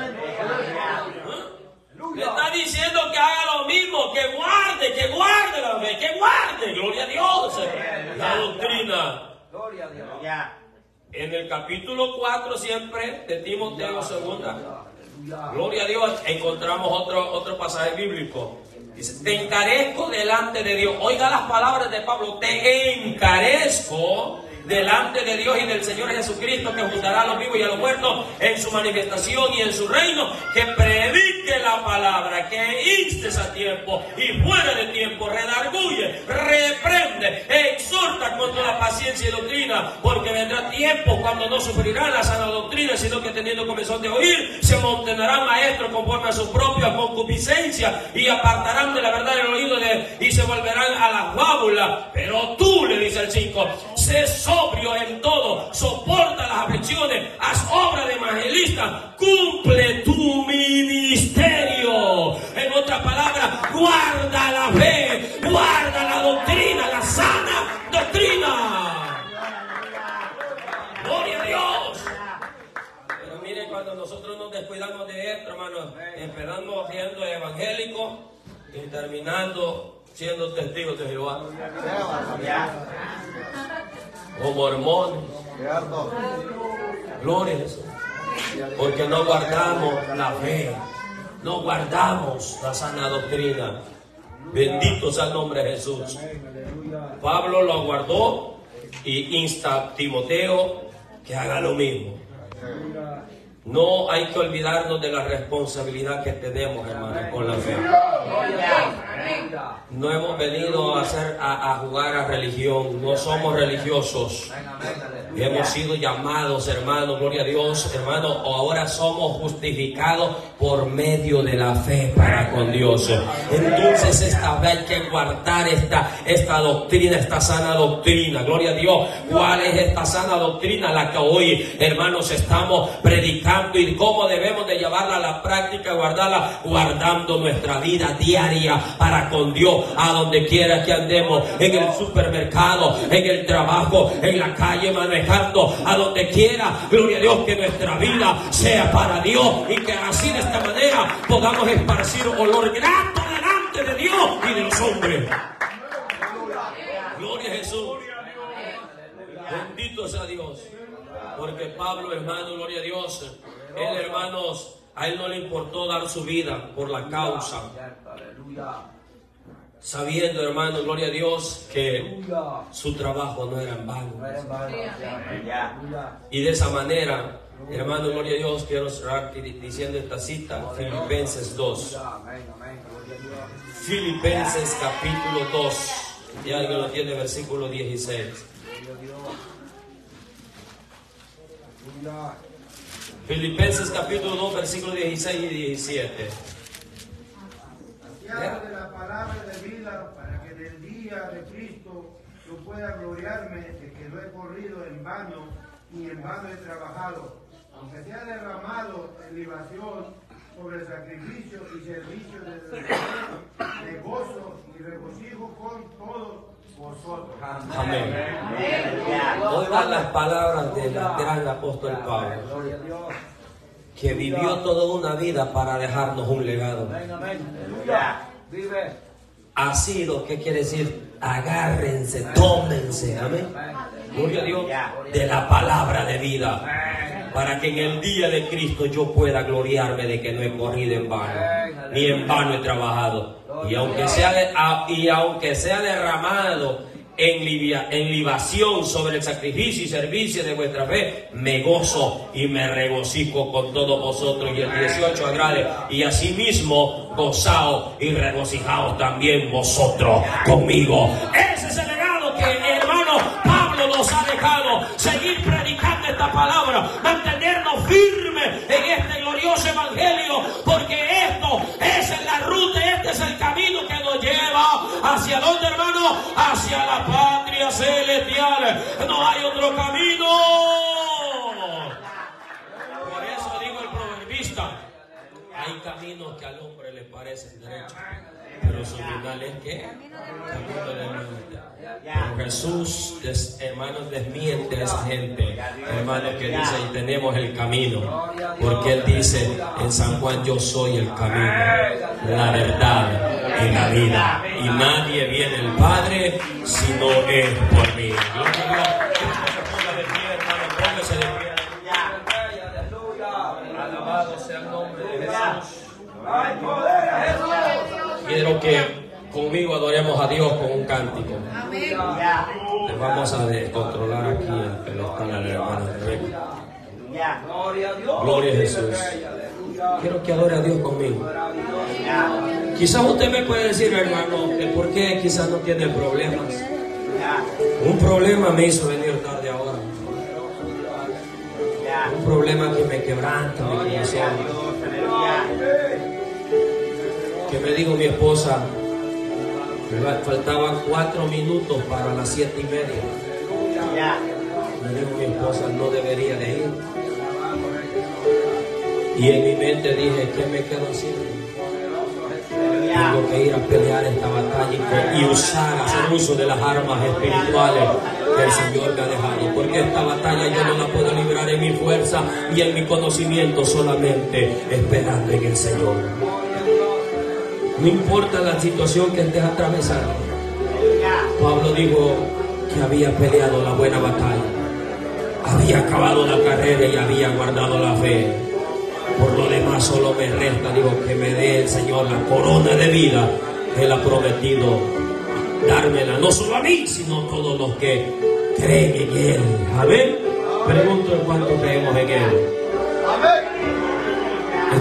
Le está diciendo que haga lo mismo, que guarde, que guarde la fe, que guarde, gloria a Dios, la doctrina. Gloria a Dios. En el capítulo cuatro siempre de Timoteo segunda, gloria a Dios, encontramos otro, otro pasaje bíblico. Dice, te encarezco delante de Dios. Oiga las palabras de Pablo, te encarezco delante de Dios y del Señor Jesucristo, que juzgará a los vivos y a los muertos en su manifestación y en su reino, que predique la palabra, que instes a tiempo y fuera de tiempo, redarguye, reprende, exhorta con toda paciencia y doctrina, porque vendrá tiempo cuando no sufrirán la sana doctrina, sino que teniendo comezón de oír, se montonarán maestros conforme a su propia concupiscencia y apartarán de la verdad el oído de, y se volverán a la fábula. Pero tú, le dice el cinco, sé sobrio en todo, soporta las aflicciones, haz obra de evangelista, cumple tu ministerio. En otras palabras, guarda la fe, guarda la doctrina, la sana doctrina. Gloria a Dios. Pero mire, cuando nosotros nos descuidamos de esto, hermanos, empezando siendo evangélicos y terminando siendo testigos de Jehová. O mormones. Gloria a Jesús. Porque no guardamos la fe, no guardamos la sana doctrina. Bendito sea el nombre de Jesús. Pablo lo guardó y insta a Timoteo que haga lo mismo. No hay que olvidarnos de la responsabilidad que tenemos, hermanos, con la fe. No hemos venido a, hacer, a, a jugar a religión, no somos religiosos. Hemos sido llamados, hermanos, gloria a Dios, hermanos, ahora somos justificados por medio de la fe para con Dios. Entonces esta vez hay que guardar esta, esta doctrina, esta sana doctrina, gloria a Dios. ¿Cuál es esta sana doctrina? La que hoy, hermanos, estamos predicando y cómo debemos de llevarla a la práctica, guardarla, guardando nuestra vida diaria para con Dios, a donde quiera que andemos, en el supermercado, en el trabajo, en la calle, manejando, a donde quiera, gloria a Dios, que nuestra vida sea para Dios y que así de esta manera podamos esparcir olor grato delante de Dios y de los hombres. Gloria a Jesús. Bendito sea Dios. Porque Pablo, hermano, gloria a Dios, él, hermanos, a él no le importó dar su vida por la causa, sabiendo, hermano, gloria a Dios, que su trabajo no era en vano. Y de esa manera, hermano, gloria a Dios, quiero cerrar diciendo esta cita, Filipenses dos. Filipenses capítulo dos. Y alguien lo tiene, versículo dieciséis. Filipenses capítulo dos, versículos dieciséis y diecisiete. Saciado de la palabra de vida, para que del día de Cristo yo pueda gloriarme de que no he corrido en vano, ni en vano he trabajado, aunque sea derramado en libación sobre el sacrificio y servicio de, de gozo y regocijo con todos vosotros. Amén. Oigan las palabras del gran apóstol Pablo, que vivió toda una vida para dejarnos un legado. Ha sido, ¿qué quiere decir? Agárrense, tómense, amén. Gloria a Dios, de la palabra de vida, para que en el día de Cristo yo pueda gloriarme de que no he corrido en vano, ni en vano he trabajado. Y aunque sea, de, y aunque sea derramado en, libia, en libación sobre el sacrificio y servicio de vuestra fe, me gozo y me regocijo con todos vosotros. Y el dieciocho agrade, y asimismo gozaos y regocijaos también vosotros conmigo. Ese es el legado que el hermano Pablo nos ha dejado, seguir predicando esta palabra, mantenernos firmes en este glorioso evangelio, porque esto es la ruta, este es el camino que nos lleva hacia dónde, hermano, hacia la patria celestial. No hay otro camino. Por eso digo el proverbista, hay caminos que al hombre le parecen derechos, pero su final es que camino de muerte. Pero Jesús, des, hermanos, desmiente a esa gente, hermanos, que dice, y tenemos el camino, porque Él dice en San Juan, yo soy el camino, la verdad y la vida, y nadie viene al Padre si no es por mí. Gloria a Dios. Póngase de pie, hermano, póngase de pie. Alabado sea el nombre de Jesús. Quiero que conmigo adoremos a Dios con un cántico. Les vamos a descontrolar aquí el pedestal a la hermana Rebeca. Gloria a Jesús. Quiero que adore a Dios conmigo. Quizás usted me puede decir, hermano, que por qué quizás no tiene problemas. Un problema me hizo venir tarde ahora. Un problema que me quebranta mi corazón. Que me dijo mi esposa, faltaban cuatro minutos para las siete y media. Me dijo mi esposa, no debería de ir. Y en mi mente dije, ¿qué me quedo haciendo? Tengo que ir a pelear esta batalla y usar, hacer uso de las armas espirituales que el Señor me ha dejado. Porque esta batalla yo no la puedo librar en mi fuerza y en mi conocimiento, solamente esperando en el Señor. No importa la situación que estés atravesando. Pablo dijo que había peleado la buena batalla, había acabado la carrera y había guardado la fe. Por lo demás solo me resta, digo, que me dé el Señor la corona de vida que Él ha prometido dármela, no solo a mí, sino a todos los que creen en Él. Amén. Pregunto en cuánto creemos en Él. Amén.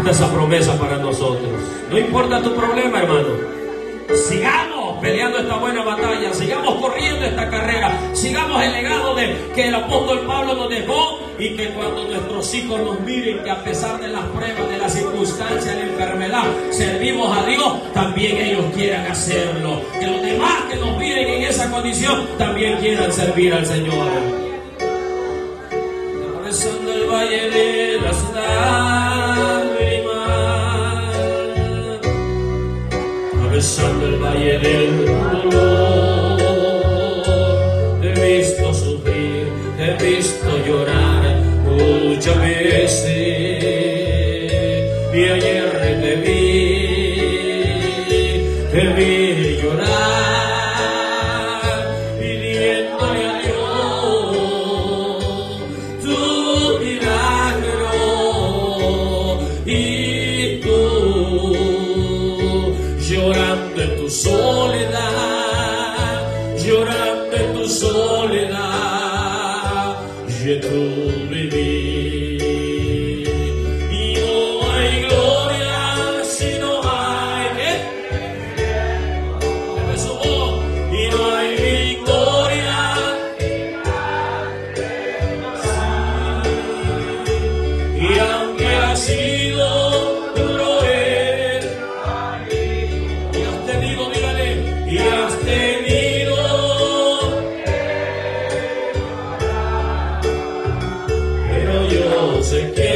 gusta esa promesa para nosotros. No importa tu problema, hermano. Sigamos peleando esta buena batalla, sigamos corriendo esta carrera, sigamos el legado de que el apóstol Pablo nos dejó, y que cuando nuestros hijos nos miren que a pesar de las pruebas, de las circunstancias, de la enfermedad, servimos a Dios, también ellos quieran hacerlo. Que los demás que nos miren en esa condición también quieran servir al Señor. Atravesando el valle de las lágrimas, atravesando el valle del dolor, te he visto sufrir, te he visto llorar muchas veces, y ayer te vi, te vi llorar, pidiéndole a Dios tu milagro, y tú llorando en tu soledad, llorando en tu soledad, yo tú viví. Y no hay gloria si no hay ¿qué? Eso, oh, y no hay victoria. Sí. Y aunque ha sido duro él, y has tenido, dígale, y has tenido, pero yo sé que,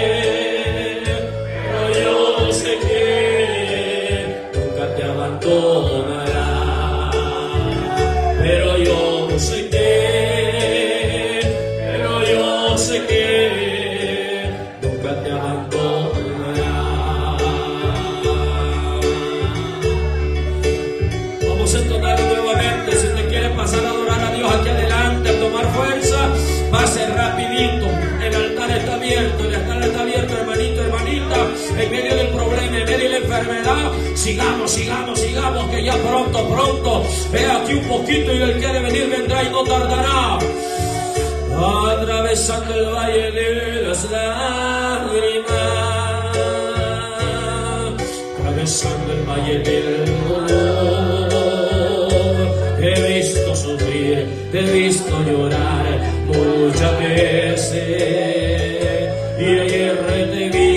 pero yo sé que nunca te abandonará, pero yo sé que, pero yo sé que nunca te abandonará. Vamos a entonar nuevamente. Si usted quiere pasar a adorar a Dios aquí adelante, a tomar fuerza, pase rapidito. El altar está abierto, el altar está abierto, hermanito, hermanita. En medio del problema, en medio de la enfermedad, sigamos, sigamos, sigamos, que ya pronto, pronto, ve aquí un poquito, y el que quiere venir vendrá y no tardará. Atravesando el valle de las lágrimas, atravesando el valle del dolor, te he visto sufrir, te he visto llorar muchas veces, y ayer te vi,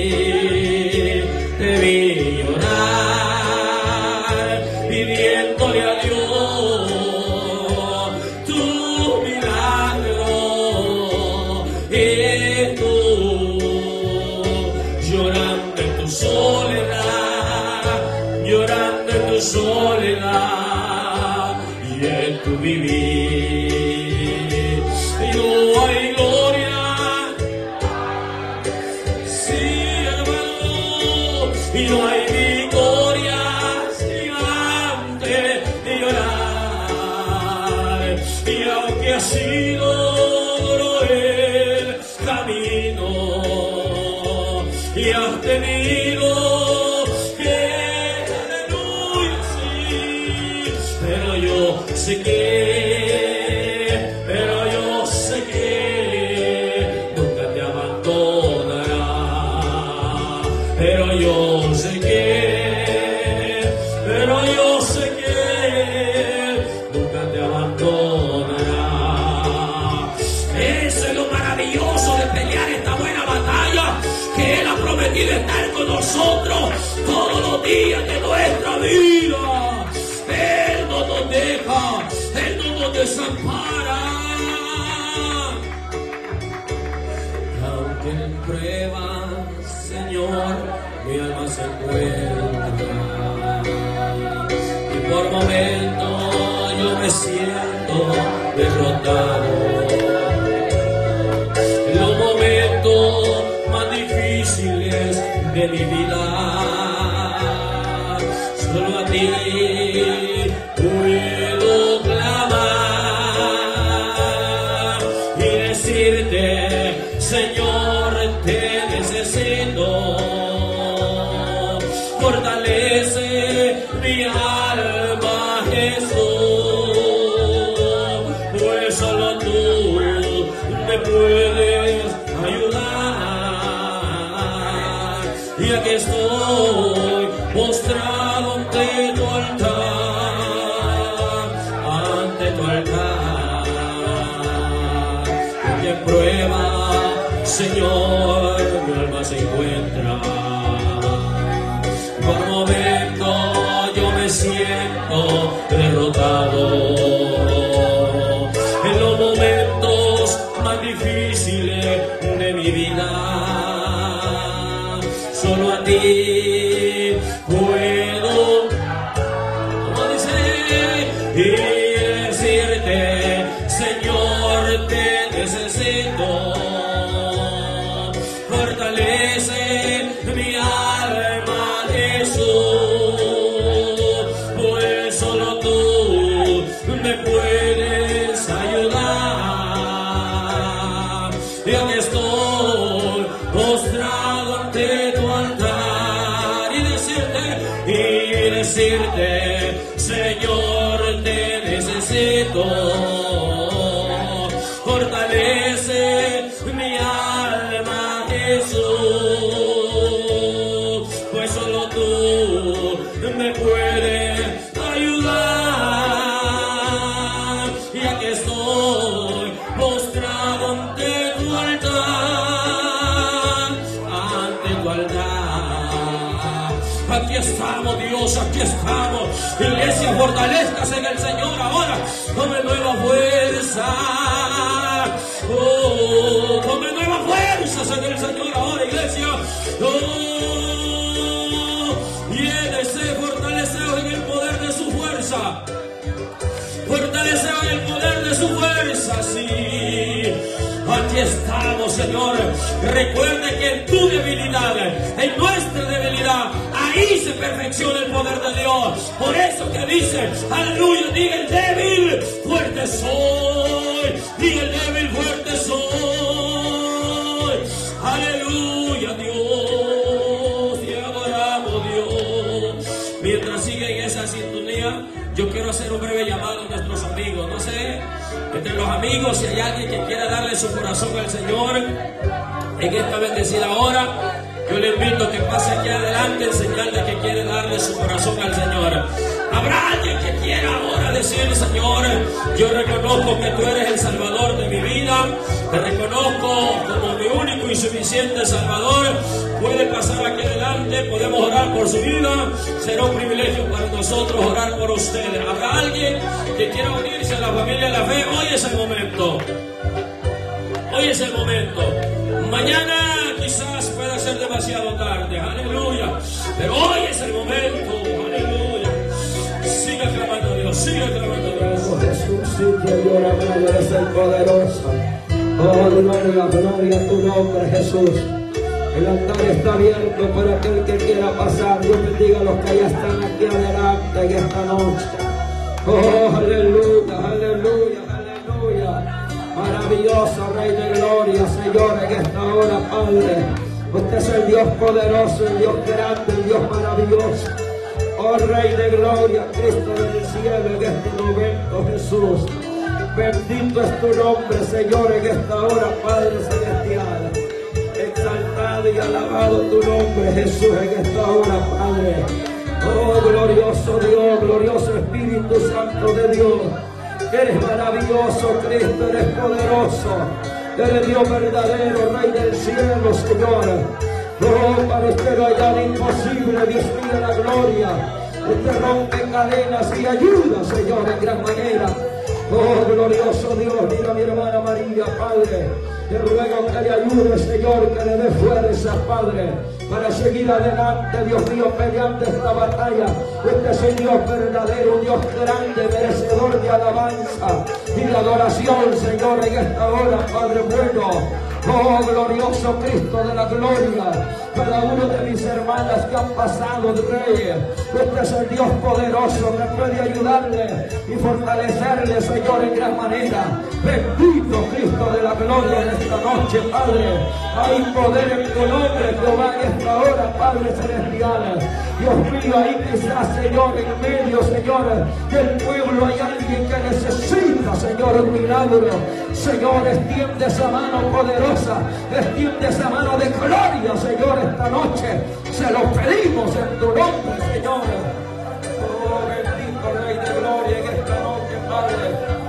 te vi llorar, pidiéndole a Dios tu milagro, y tú llorando en tu soledad, llorando en tu soledad, y en tu vivir. Y no hay gloria, sí, hermano, y no hay victoria si antes de llorar, y aunque ha sido duro el camino, y has tenido que, aleluya, sí, pero yo sé que, pero yo sé que nunca te abandonará, pero yo sé que, pero yo sé que nunca te abandonará. Eso es lo maravilloso de pelear esta buena batalla, que Él ha prometido estar con nosotros todos los días de nuestra vida. Él no nos deja, Él no nos desampara. Aunque en pruebas, Señor, mi alma se encuentra, y por momentos yo me siento derrotado. Los momentos más difíciles de mi vida, solo a ti puedo clamar y decirte, Señor, te necesito. Fortalece mi alma, Jesús, pues solo tú me puedes ayudar. y aquí estoy postrado ante tu altar, ante tu altar. ¿En qué prueba, Señor, mi alma se encuentra? Por momento yo me siento derrotado. En los momentos más difíciles de mi vida, solo a ti puedo, como dice, y decirte, Señor, te necesito. Fortalece mi alma, Jesús, pues solo tú me puedes ayudar. Y aquí estoy postrado ante tu altar y decirte, y decirte, Señor, te necesito. Fortalece mi alma, Jesús, pues solo tú me puedes ayudar. Y aquí estoy postrado ante tu altar, ante tu altar. Aquí estamos, Dios, aquí estamos. Iglesia, fortalezcas en el Señor ahora. Tome nueva fuerza. Oh, tome nuevas fuerzas en el Señor ahora, iglesia. Oh, llénese, fortaleceos en el poder de su fuerza. Fortaleceos en el poder de su fuerza, sí. Aquí estamos, Señor. Recuerde que en tu debilidad, en nuestra debilidad, ahí se perfecciona el poder de Dios. Por eso que dice, aleluya, diga el débil, fuerte soy. Diga el débil, fuerte soy. Aleluya, Dios. Te adoramos, Dios. Mientras sigue en esa sintonía, yo quiero hacer un breve llamado a nuestros amigos. No sé, entre los amigos, si hay alguien que quiera darle su corazón al Señor en esta bendecida hora, yo le invito a que pase aquí adelante en señal de que quiere darle su corazón al Señor. Habrá alguien que quiera ahora decir, Señor, yo reconozco que tú eres el Salvador de mi vida, te reconozco como mi único y suficiente Salvador. Puede pasar aquí adelante, podemos orar por su vida. Será un privilegio para nosotros orar por ustedes. Habrá alguien que quiera unirse a la familia de la fe. Hoy es el momento. Hoy es el momento. Mañana quizás pueda ser demasiado tarde. Aleluya. Pero hoy es el momento. Aleluya. Siga clamando a Dios. Siga clamando a Dios. Oh, Jesús, sí, te adoramos, eres el poderoso. Oh, gloria, gloria a tu nombre, Jesús. El altar está abierto para aquel que quiera pasar. Dios bendiga a los que ya están aquí adelante en esta noche. Oh, aleluya, aleluya, aleluya. Maravilloso Rey de Gloria, Señor, en esta hora, Padre. Usted es el Dios poderoso, el Dios grande, el Dios maravilloso. Oh, Rey de Gloria, Cristo del cielo, en este momento, Jesús. Bendito es tu nombre, Señor, en esta hora, Padre celestial. Exaltado y alabado tu nombre, Jesús, en esta hora, Padre. Oh, glorioso Dios, glorioso Espíritu Santo de Dios. Eres maravilloso, Cristo, eres poderoso. Eres Dios verdadero, Rey del cielo, Señor. Oh, para usted no hay nada imposible, Dios mío, la gloria. Usted rompe cadenas y ayuda, Señor, en gran manera. Oh, glorioso Dios, mira a mi hermana María, Padre. Te ruego que le ayude, Señor, que le dé fuerza, Padre, para seguir adelante, Dios mío, peleando esta batalla. Este es un Dios verdadero, un Dios grande, merecedor de alabanza y de adoración, Señor, en esta hora, Padre bueno. Oh, glorioso Cristo de la gloria. Cada uno de mis hermanas que han pasado, Rey, este es el Dios poderoso que puede ayudarle y fortalecerle, Señor, en gran manera. Bendito Cristo de la gloria en esta noche, Padre. Hay poder en tu nombre, Jehová, en esta hora, Padre celestial. Dios mío, ahí quizás, Señor, en medio, Señor, del pueblo hay alguien que necesita, Señor, un milagro. Señor, extiende esa mano poderosa, extiende esa mano de gloria, Señor, esta noche. Se lo pedimos en tu nombre, Señor. Oh, bendito Rey de gloria en esta noche, Padre.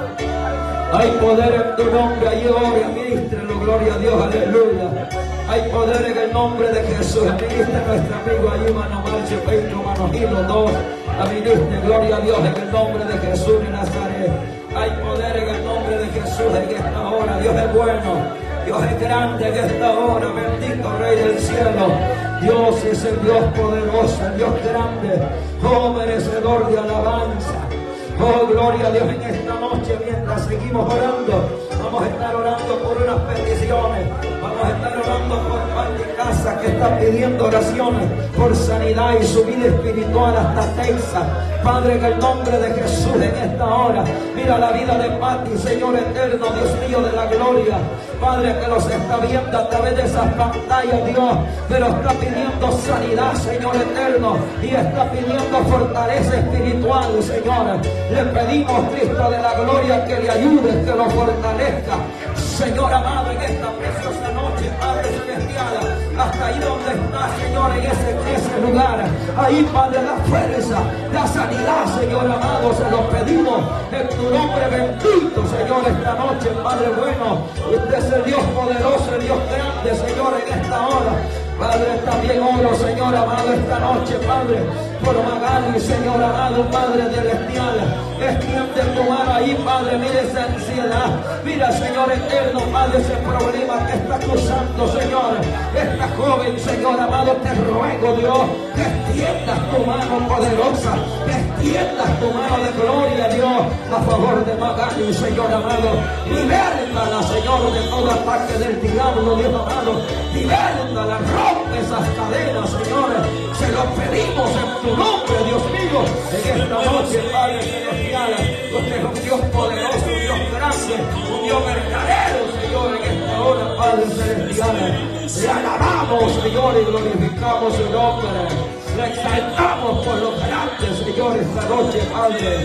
Hay poder en tu nombre, ahí ore, ministrenlo, gloria a Dios, aleluya. Hay poder en el nombre de Jesús. Administre nuestro amigo ahí, mano Marche, Pedro, mano Gilo, dos. Administre, gloria a Dios, en el nombre de Jesús de Nazaret. Hay poder en el nombre de Jesús en esta hora. Dios es bueno, Dios es grande en esta hora. Bendito Rey del cielo. Dios es el Dios poderoso, el Dios grande, oh merecedor de alabanza. Oh, gloria a Dios en esta noche. Mientras seguimos orando, vamos a estar orando por unas peticiones. Vamos a estar orando por parte de casa que está pidiendo oraciones por sanidad y su vida espiritual hasta Texas. Padre, en el nombre de Jesús en esta hora, mira la vida de Pati, Señor eterno, Dios mío de la gloria. Padre, que los está viendo a través de esas pantallas, Dios, pero está pidiendo sanidad, Señor eterno, y está pidiendo fortaleza espiritual, Señor. Le pedimos, Cristo de la gloria, que le ayude, que lo fortalezca. Señor amado, en esta preciosa noche, Padre celestial, hasta ahí donde está, Señor, en ese, en ese lugar, ahí, Padre, la fuerza, la sanidad, Señor amado, se lo pedimos en tu nombre bendito, Señor, esta noche, Padre bueno. Usted es el Dios poderoso, el Dios grande, Señor, en esta hora. Padre, también oro, Señor amado, esta noche, Padre, por Magali, Señor amado, Padre celestial. Extiende tu mano ahí, Padre, mira esa ansiedad. Mira, Señor eterno, Padre, ese problema que está cruzando, Señor. Esta joven, Señor amado, te ruego, Dios, que extiendas tu mano poderosa, que extiendas tu mano de gloria, Dios, a favor de Magali, Señor amado. Libértala, Señor, de todo ataque del diablo, Dios amado. Libértala, rompe esas cadenas, Señor. Se lo pedimos en tu nombre, Dios mío, en esta noche, Padre celestial. Usted es un Dios poderoso, un Dios grande, un Dios verdadero, Señor, en esta hora, Padre celestial. Le alabamos, Señor, y glorificamos su nombre. Le exaltamos por lo grande, Señor, esta noche, Padre.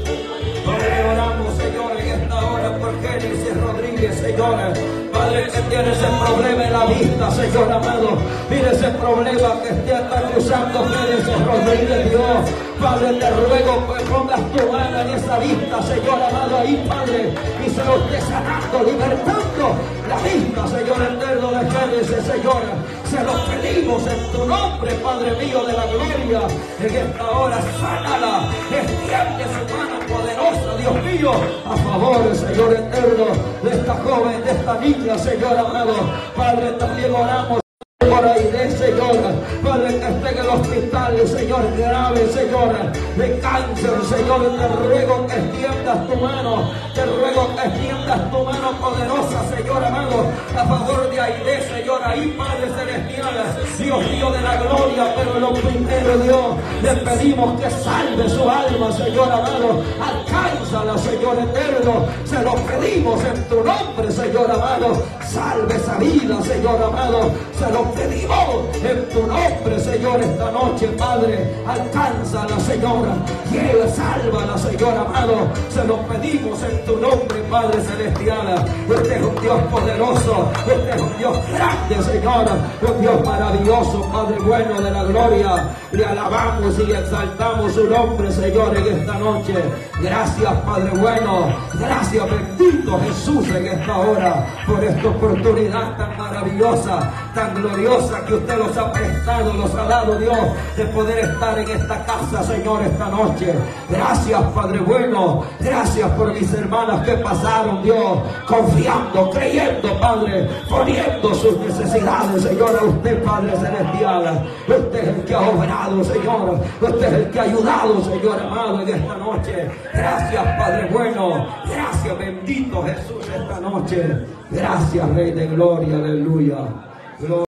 Padre, oramos, Señor, en esta hora por Génesis Rodríguez, Señor. Padre, que tiene ese problema en la vista, Señor amado. Mire ese problema que te está cruzando, Génesis Rodríguez, Dios. Padre, te ruego que pongas tu mano en esa vista, Señor amado, ahí, Padre, y se lo esté sanando, libertando la vista, Señor eterno de Génesis, Señor. Se lo pedimos en tu nombre, Padre mío de la gloria. En esta hora, sánala, extiende su mano poderosa, Dios mío, a favor, Señor eterno, de esta joven, de esta niña, Señor amado. Padre, también oramos por Aide, Señor, Padre, que esté en el hospital, Señor, grave, Señor, de cáncer, Señor. Te ruego que extiendas tu mano, te ruego que extiendas tu mano poderosa, Señor amado, a favor de Aide, Señor, ahí, Padre celestial, Dios mío de la gloria. Pero lo primero, Dios, le pedimos que salve su alma, Señor amado. Alcánzala, Señor eterno, se lo pedimos en tu nombre, Señor amado. Salve esa vida, Señor amado, se lo pedimos en tu nombre, Señor, esta noche, Padre. Alcánzala, Señor, lleva, sálvala, Señor amado, se lo pedimos en tu nombre, Padre celestial. Usted es un Dios poderoso, usted es un Dios grande, Señor, un Dios maravilloso, Padre bueno de la gloria. Le alabamos y le exaltamos su nombre, Señor, en esta noche. Gracias, Padre bueno, gracias, bendito Jesús, en esta hora, por esta oportunidad tan maravillosa, tan gloriosa que usted los ha prestado, los ha dado, Dios, de poder estar en esta casa, Señor, esta noche. Gracias, Padre bueno, gracias por mis hermanas que pasaron, Dios, confiando, creyendo, Padre, poniendo sus necesidades, Señor, a usted, Padre celestial. Usted es el que ha obrado, Señor, usted es el que ha ayudado, Señor amado, en esta noche. Gracias, Padre bueno, gracias, bendito Jesús, esta noche. Gracias, Rey de gloria, aleluya. Gloria.